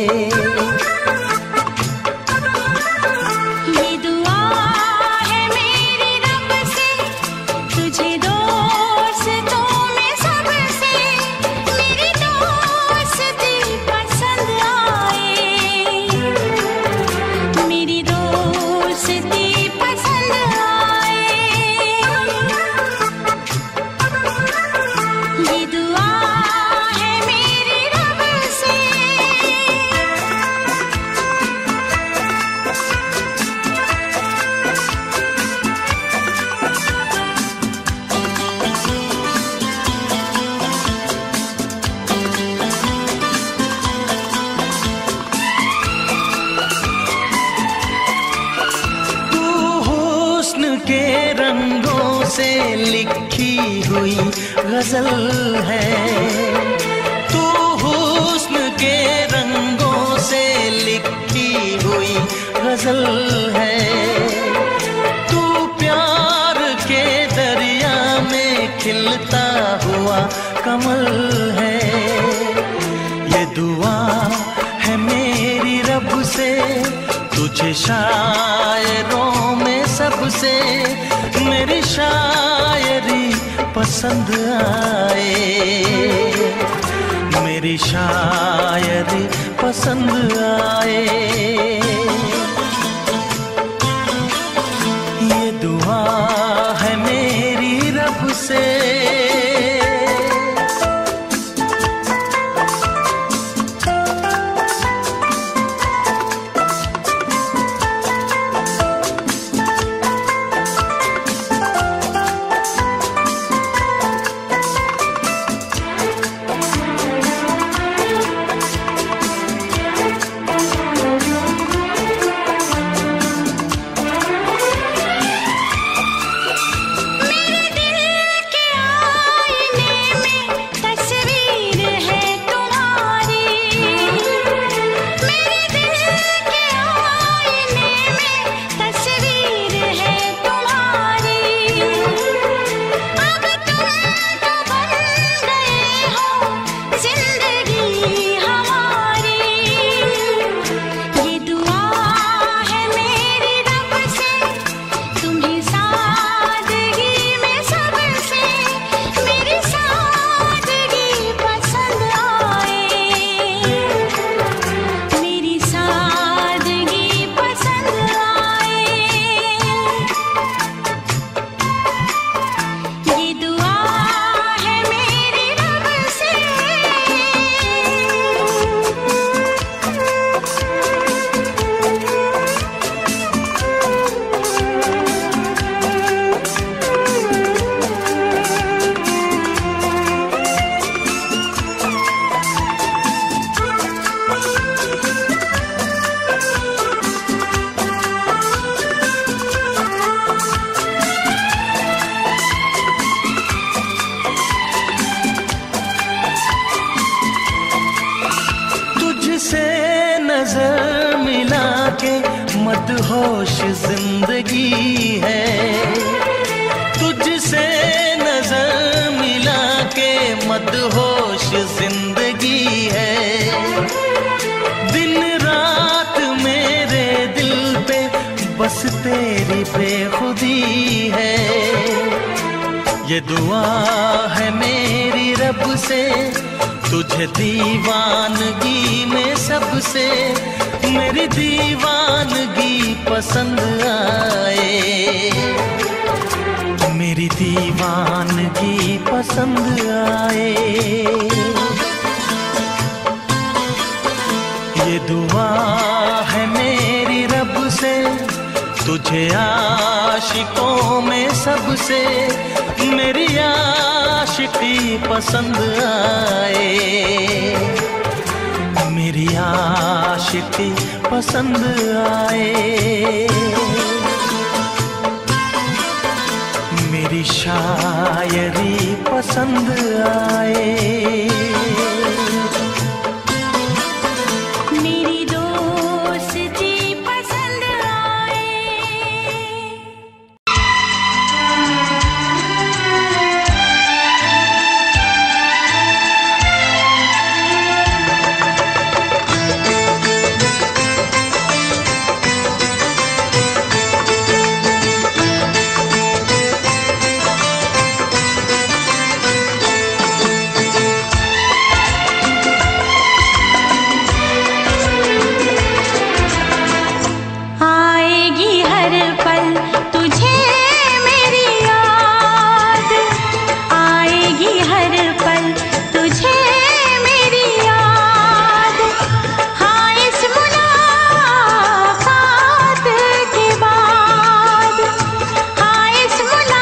Speaker 1: के रंगों से लिखी हुई गजल है। तू हुस्न के रंगों से लिखी हुई गजल है। तू प्यार के दरिया में खिलता हुआ कमल है। ये दुआ है मेरी रब से, तुझे शायरों में सबसे मेरी शायरी पसंद आए। मेरी शायरी पसंद आए। ये दुआ है मेरी रब से। नजर मिला के मदहोश जिंदगी है। तुझसे नजर मिला के मदहोश जिंदगी है। दिन रात मेरे दिल पे बस तेरी बेखुदी है। ये दुआ है मेरी रब से, तुझे दीवानगी में सबसे मेरी दीवानगी पसंद आए। मेरी दीवानगी पसंद आए। ये दुआ है मेरी रब से, तुझे आशिकों में सबसे मेरी आशिकी पसंद आए। मेरी आशिकी पसंद आए। मेरी शायरी पसंद आए,
Speaker 2: मेरी दोस्ती पसंद आए। आएगी हर पल तुझे मेरी याद, आएगी हर पल तुझे मेरी याद। हाँ इस मुलाकात के बाद, हाँ इस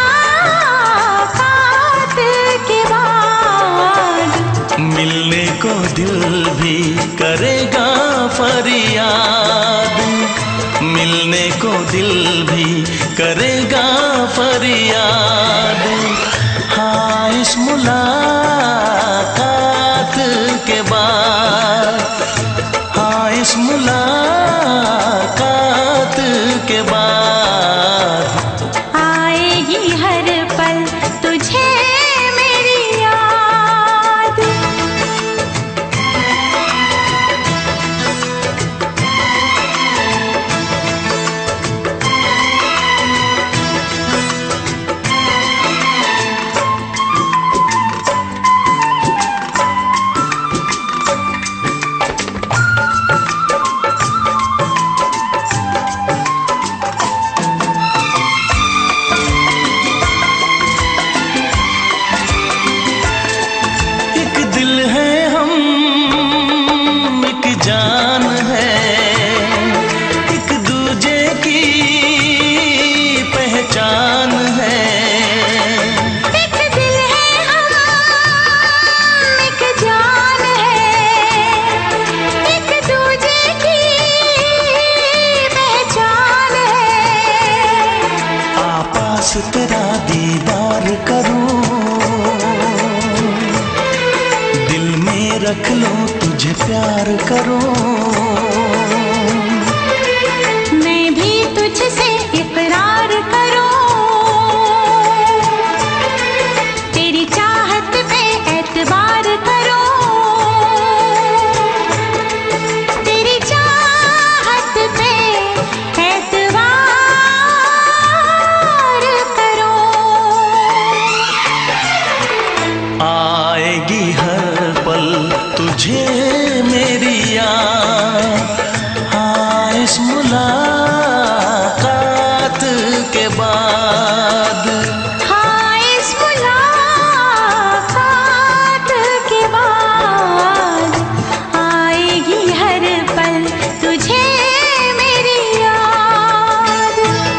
Speaker 2: मुलाकात के बाद
Speaker 1: मिलने को दिल भी करेगा फरियाद, मिलने को दिल भी करेगा फरियाद। हाँ इस मुलाकात के बाद, हाँ इस मुलाकात के बाद
Speaker 2: आएगी हर पल तुझे मेरी याद।
Speaker 1: एक दिल है हम, एक जान है, एक दूजे की पहचान है।
Speaker 2: एक दिल है हम, एक जान है, एक दूजे की पहचान है।
Speaker 1: आपास तेरा दीदार करूं, दिल में रख लो तुझे प्यार करूं।
Speaker 2: मैं भी तुझसे इकरार करूं, तेरी चाहत पे एतबार करूं, तेरी चाहत पे एतबार करूं।
Speaker 1: आएगी हर पल तुझे मेरी याद, हाँ इस मुलाकात के बाद।
Speaker 2: हाँ इस मुलाकात के बाद आएगी हर पल तुझे मेरी याद।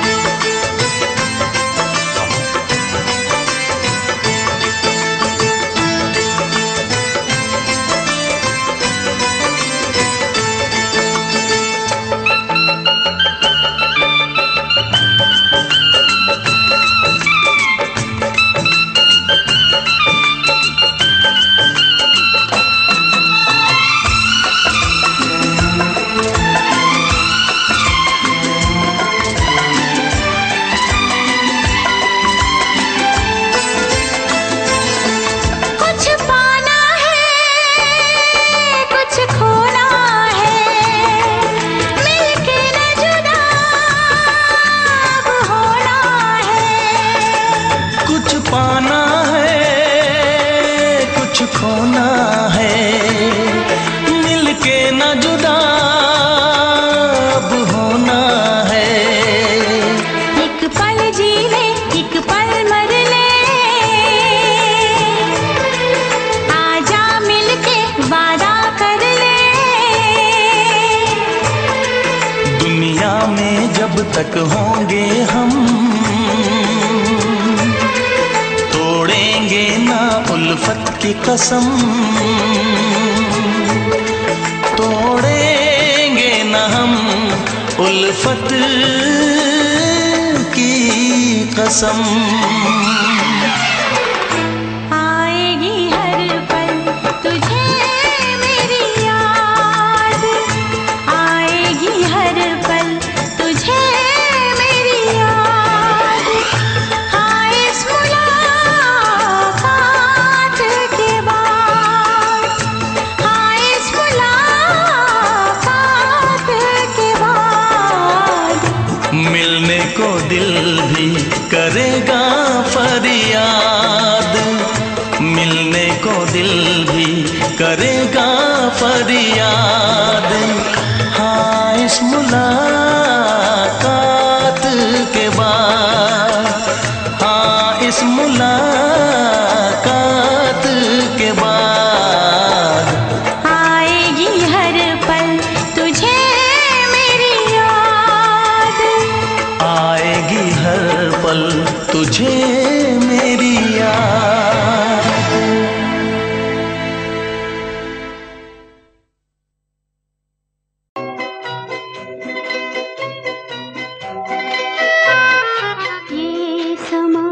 Speaker 2: कुछ पाना है, कुछ खोना है, मिलके न जुदा अब होना है।
Speaker 1: कुछ पाना है, कुछ खोना है, मिलके न जुदा अब होना है।
Speaker 2: एक पल जी ले, एक पल मर ले, आजा मिलके वादा कर ले।
Speaker 1: दुनिया में जब तक होंगे हम, तोड़ेंगे ना उल्फत की कसम, तोड़ेंगे ना हम उल्फत की कसम। मिलने को दिल भी करेगा फरियाद, मिलने को दिल भी करेगा फरियाद। हाँ इस मुलाकात के बाद, हाँ इस मुलाकात के बाद
Speaker 2: आएगी हर पल तुझे मेरी याद,
Speaker 1: आएगी हर पल तुझे मेरी याद।
Speaker 2: ये समा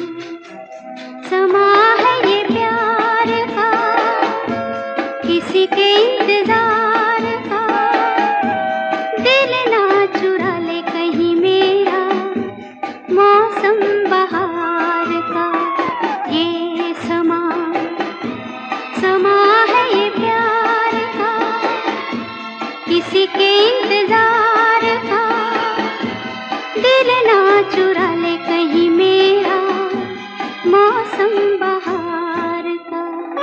Speaker 2: समा है ये प्यार का, किसी के इंतजार का, दिल ना चुरा ले कहीं मेरा मौसम बहार का। ये समा समा है ये प्यार का, किसी के इंतजार का, दिल ना चुरा ले कहीं मेरा मौसम बहार का।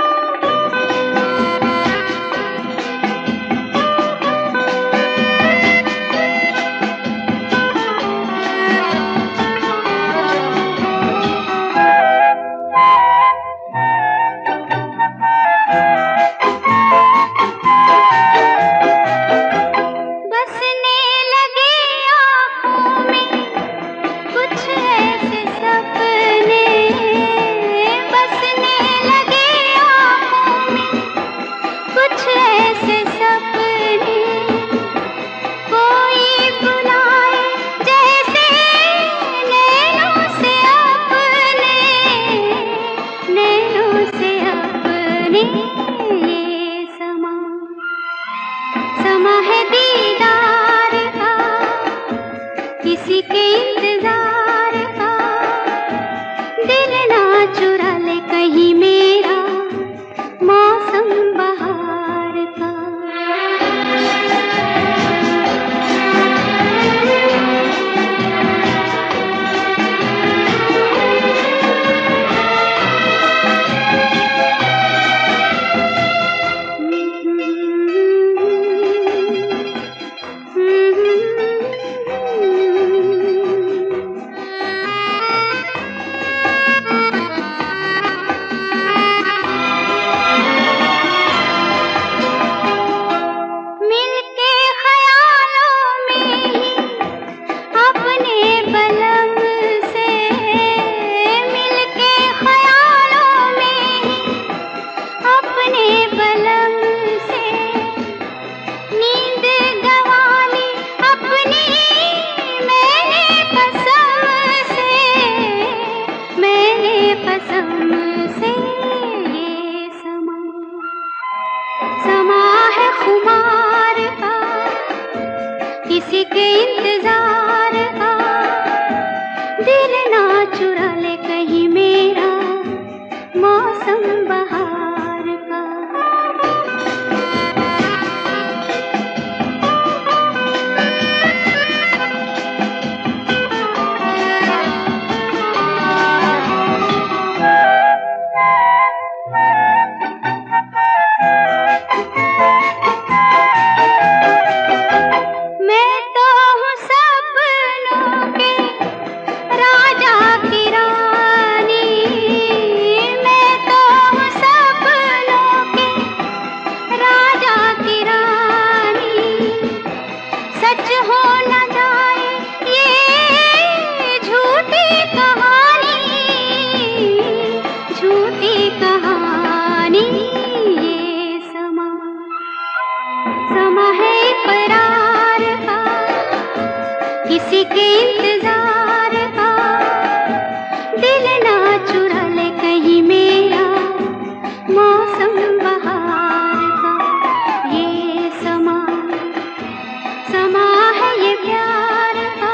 Speaker 2: बसने लगे आँखों में कुछ ऐसे सपने, बसने लगे आँखों में कुछ ऐसे सपने, कोई बुलाए जैसे नैनों से अपने, नैनों से अपने। ये समा समा है दीदार का, किसी के इंतजार का, दिल ना चुरा ले कहीं मेरा मौसम बहार का। मिलके ख्यालों में ही अपने बलम से, मिलके ख्यालों में ही अपने बलम से, नींद गंवाली अपनी मैंने कसम से, मैंने कसम से। ये समा समा है खुमार का, किसी के इंतजार का, दिल ना चुरा ले कहीं मेरा मौसम बहार का। मैं तो हूँ सपनों के राजा की रानी, मैं तो हूँ सपनों के राजा की रानी। सच हो न जाए ये झूठी कहानी, झूठी कहानी। ये समा समा है इकरार का, किसी के इंतजार का, दिल ना चुरा ले कहीं मेरा मौसम बहार का। ये समा समा है ये प्यार का।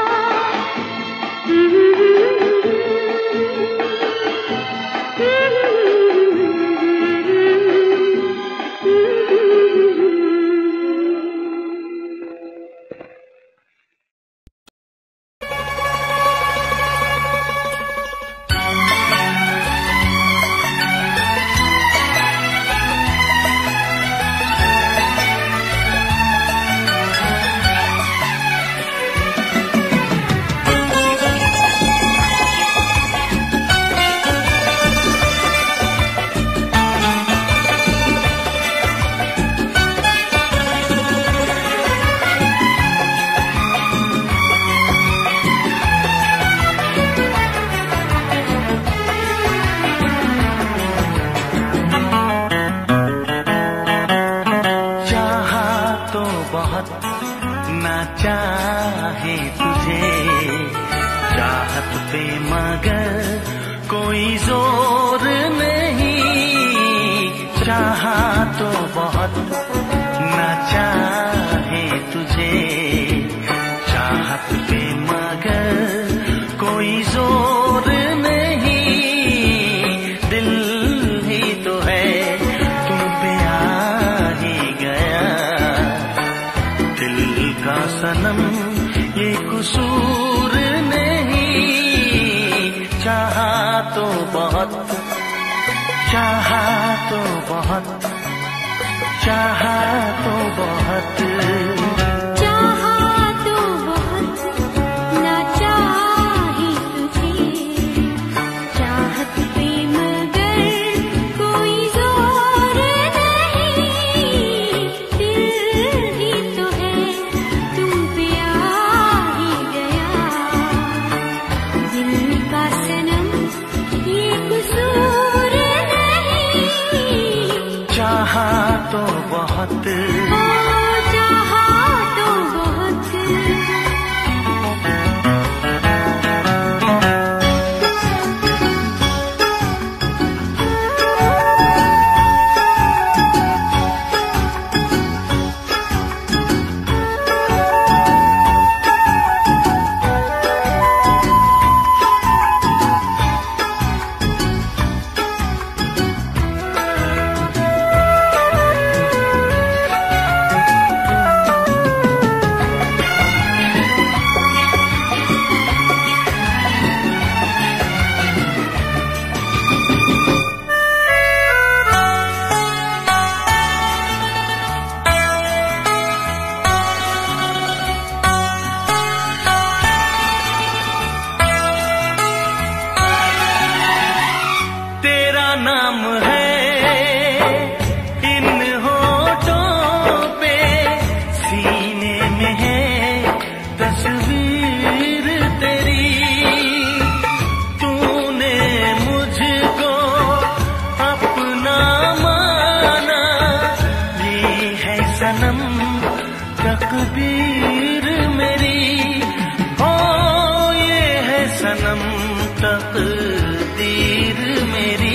Speaker 1: ना चाहे तुझे चाहत पे मगर कोई जोर नहीं, चाहा तो बहुत ना चाहे तुझे चाहत पे मगर कोई जोर नहीं, दिल ही तो है तुम पे आ ही गया, दिल का सनम ये कसूर नहीं, चाहा तो बहुत चाहा तो बहुत चाहा तो बहुत
Speaker 2: चाहा तो बहुत ना चाहे तुझे चाहत पे मगर कोई जोर नहीं, दिल ही तो है तुम पे आ ही गया, दिल का सनम ये कसूर नहीं,
Speaker 1: चाहा तो बहुत
Speaker 2: चाहा तो बहुत।
Speaker 1: तेरा नाम है इन होठों पे, सीने में है तस्वीर तेरी, तूने मुझको अपना माना, ये है सनम तकदीर मेरी, ओ ये है सनम तकदीर मेरी।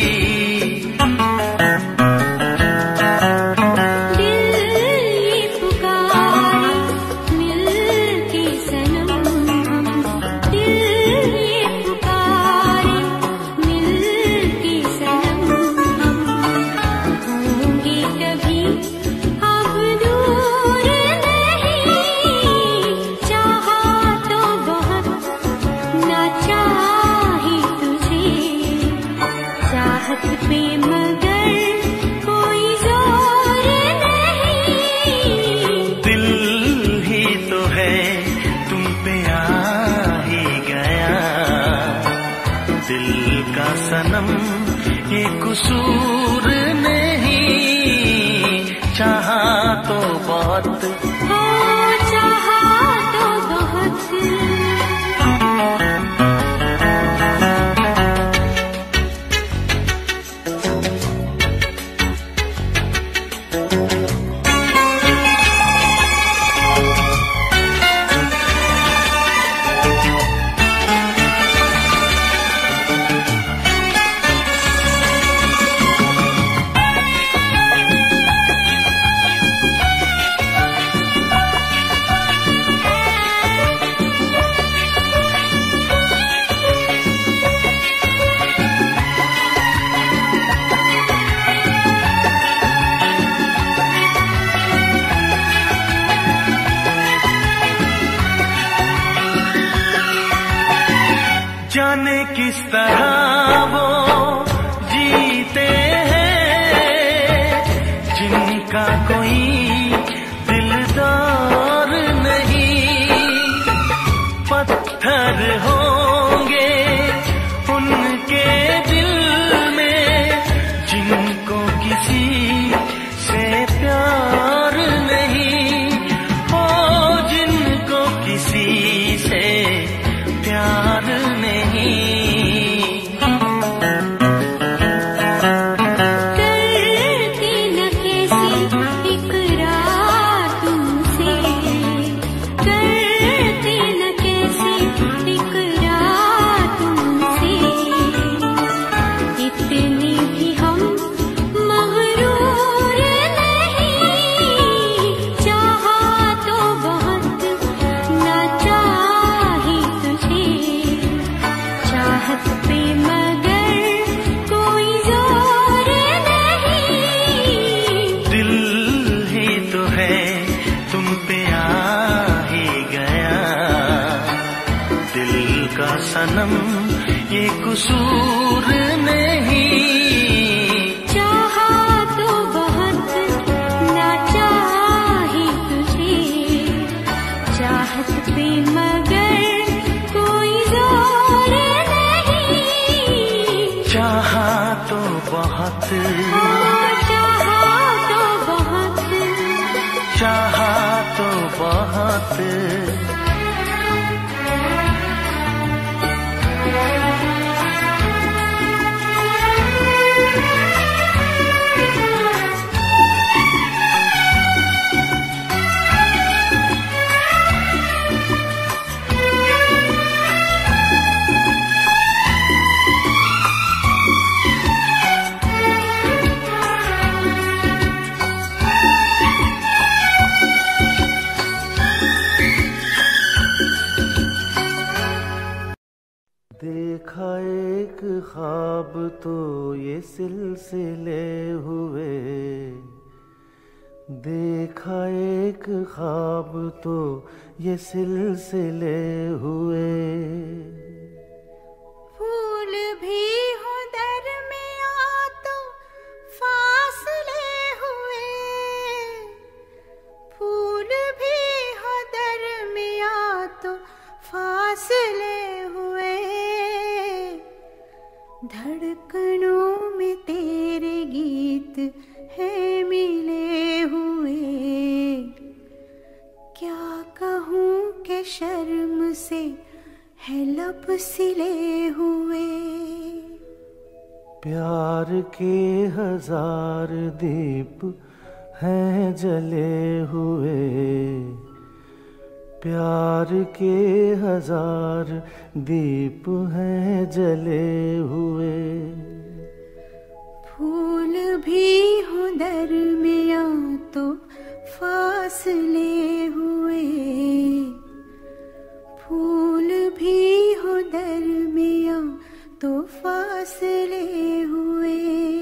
Speaker 2: दिल ये पुकारे मिल के सनम हम, दिल ये पुकारे मिल के सनम हम, होंगे कभी अब दूर नहीं, चाहा तो बहुत ना चाहे तुझे चाहत पे मगर कोई जोर नहीं,
Speaker 1: दिल ही तो है तुम पे आ ही गया, दिल का सनम ये कसूर नहीं, चाहा तो बहुत
Speaker 2: चाहा तो बहुत।
Speaker 1: जाने किस तरह वो जीते हैं जिनका कोई दिलदार नहीं, पत्थर होंगे उनके दिल में जिनको किसी से प्यार नहीं, ओ जिनको किसी से प्यार नहीं। सनम ये कसूर नहीं।
Speaker 2: चाहा तो बहुत ना चाही तुझे, चाहत पे मगर कोई जोर नहीं।
Speaker 1: चाहा तो बहुत,
Speaker 2: चाहा तो बहुत,
Speaker 1: चाहा तो बहुत। देखा एक ख्वाब तो ये सिलसिले हुए, देखा एक ख्वाब तो ये सिलसिले हुए।
Speaker 2: फूल भी हो दरमिया तो फासले हुए, फूल भी हो दरमिया तो फासले हुए। धड़कनों में तेरे गीत है मिले हुए। क्या कहूँ कि शर्म से है लब सिले हुए।
Speaker 1: प्यार के हजार दीप हैं जले हुए, प्यार के हजार दीप हैं जले हुए।
Speaker 2: फूल भी हो दरमिया तो फासले हुए, फूल भी हो दरमिया तो फासले हुए।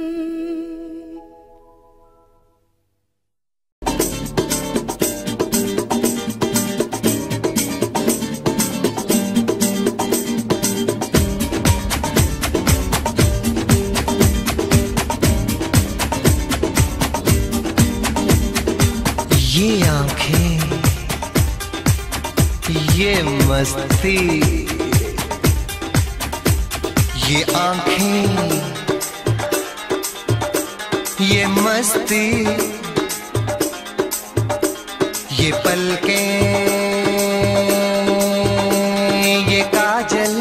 Speaker 4: ये आंखें, ये मस्ती, ये आंखें, ये मस्ती, ये पलकें, ये काजल,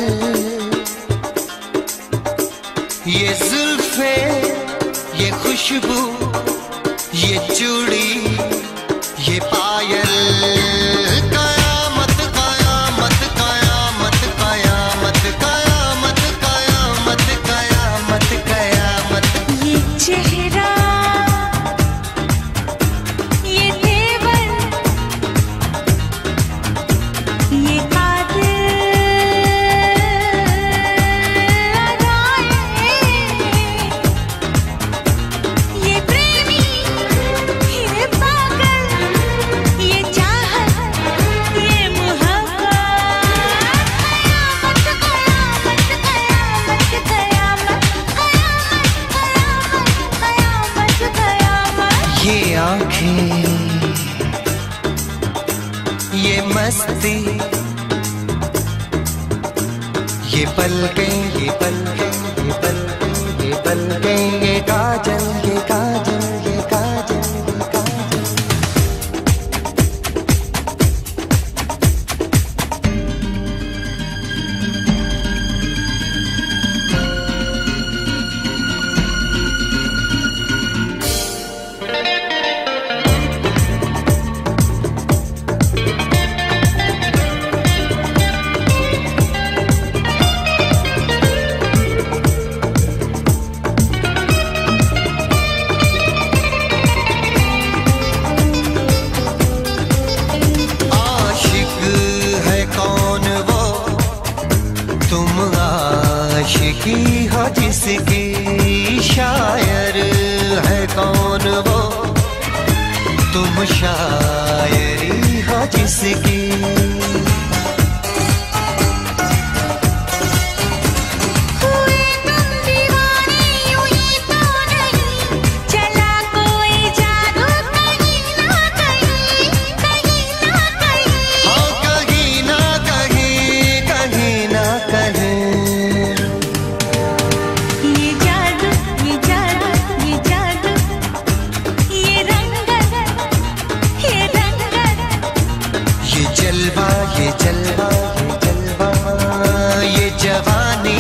Speaker 4: ये जुल्फे, ये खुशबू, ये चूड़ी, ये पायल। कयामत कयामत कयामत कयामत कयामत कयामत कयामत कयामत।
Speaker 2: ये चेहरा, ये तेवर, ये कातिल अदाएं, ये प्रेमी, ये पागल, ये चाहत, ये मोहब्बत। कयामत कयामत कयामत कयामत कयामत कयामत।
Speaker 4: ये आंखें, ये मस्ती, ये पलकें, ये पलकें, ये पलकें, ये पलकें, ये काजल, ये काजल, ये काजल, ये काजल। आशिकी हो जिसकी, शायर है कौन वो, तुम शायरी हो जिसकी। जलवा ये जलवा ये जलवा ये जवानी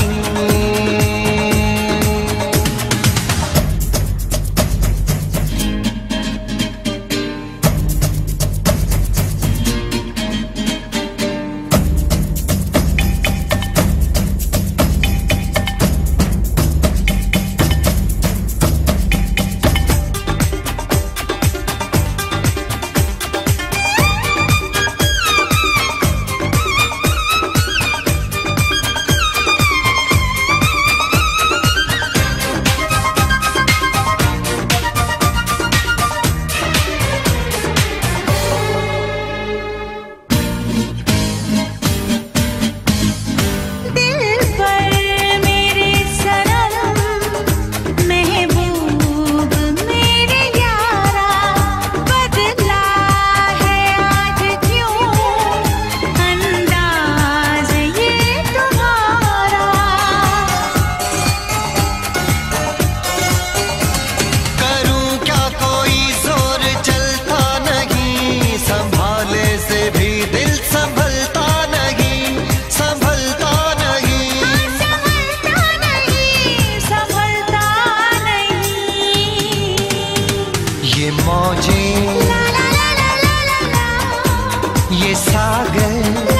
Speaker 4: ये सागर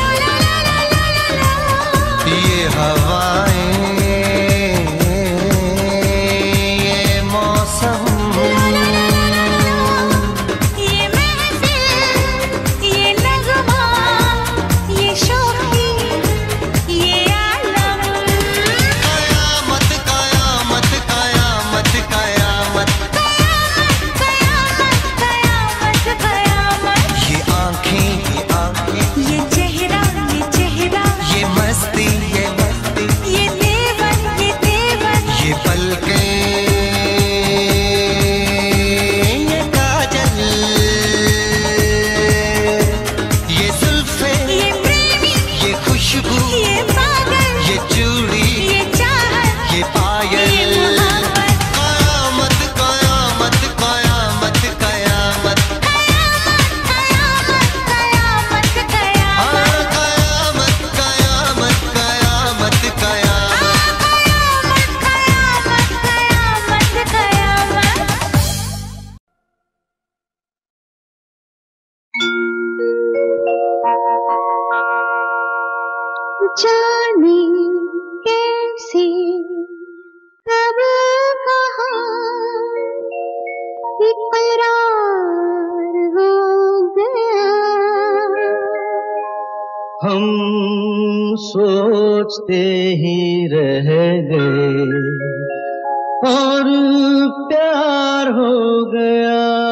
Speaker 4: ये हवाएं ये मौसम
Speaker 2: ये महफिल ये नगमा ये शोखी ये आलम
Speaker 4: कयामत कयामत कयामत कयामत
Speaker 2: कयामत कयामत
Speaker 4: ये आँखें
Speaker 2: ये चेहरा
Speaker 4: ये मस्ती
Speaker 2: ये देवर
Speaker 4: ये पलकें ये काजल ये जुल्फे
Speaker 2: ये प्रेमी
Speaker 4: ये खुशबू
Speaker 2: ये पागल
Speaker 4: ये चूड़ी
Speaker 2: ये चाहत
Speaker 4: ये पायल
Speaker 2: ये मोहब्बत
Speaker 4: कयामत कयामत कयामत कयामत
Speaker 2: कयामत कयामत
Speaker 4: कयामत कयामत कयामत कयामत
Speaker 2: कयामत कयामत जाने कैसे कब कहाँ इकरार हो गया
Speaker 1: हम सोचते ही रह गए और प्यार हो गया।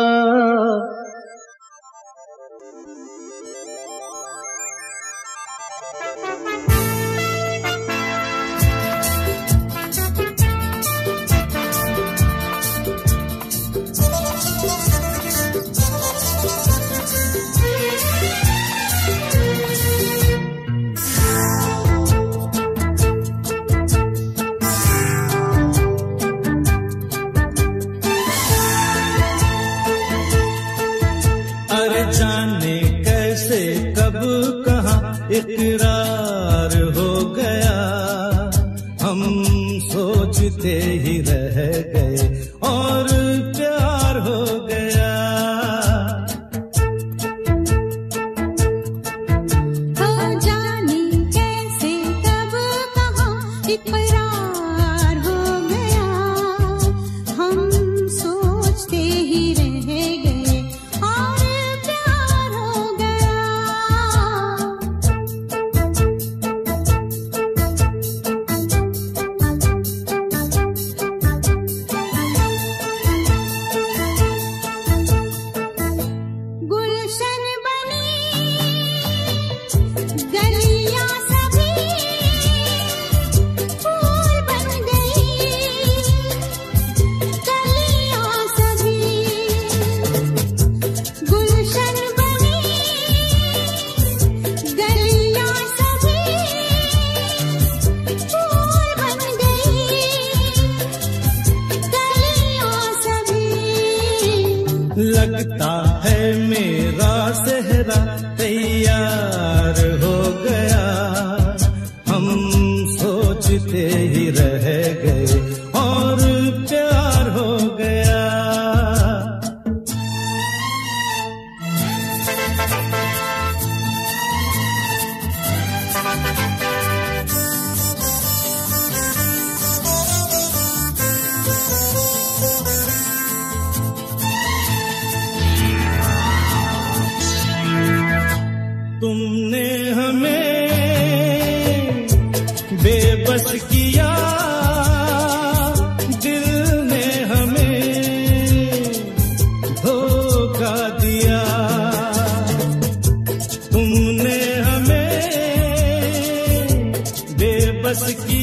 Speaker 3: अरे जाने कैसे कब कहाँ इकरार हो गया, हम सोचते ही रह गए और प्यार हो गया।
Speaker 2: हो जाने कैसे कब कहाँ इकरार हो गया, हम सोचते ही रह गए और प्यार हो गया। गुलशन बनी गलियां सभी फूल
Speaker 3: हमें बेबस किया, दिल ने हमें धोखा दिया। तुमने हमें बेबस किया,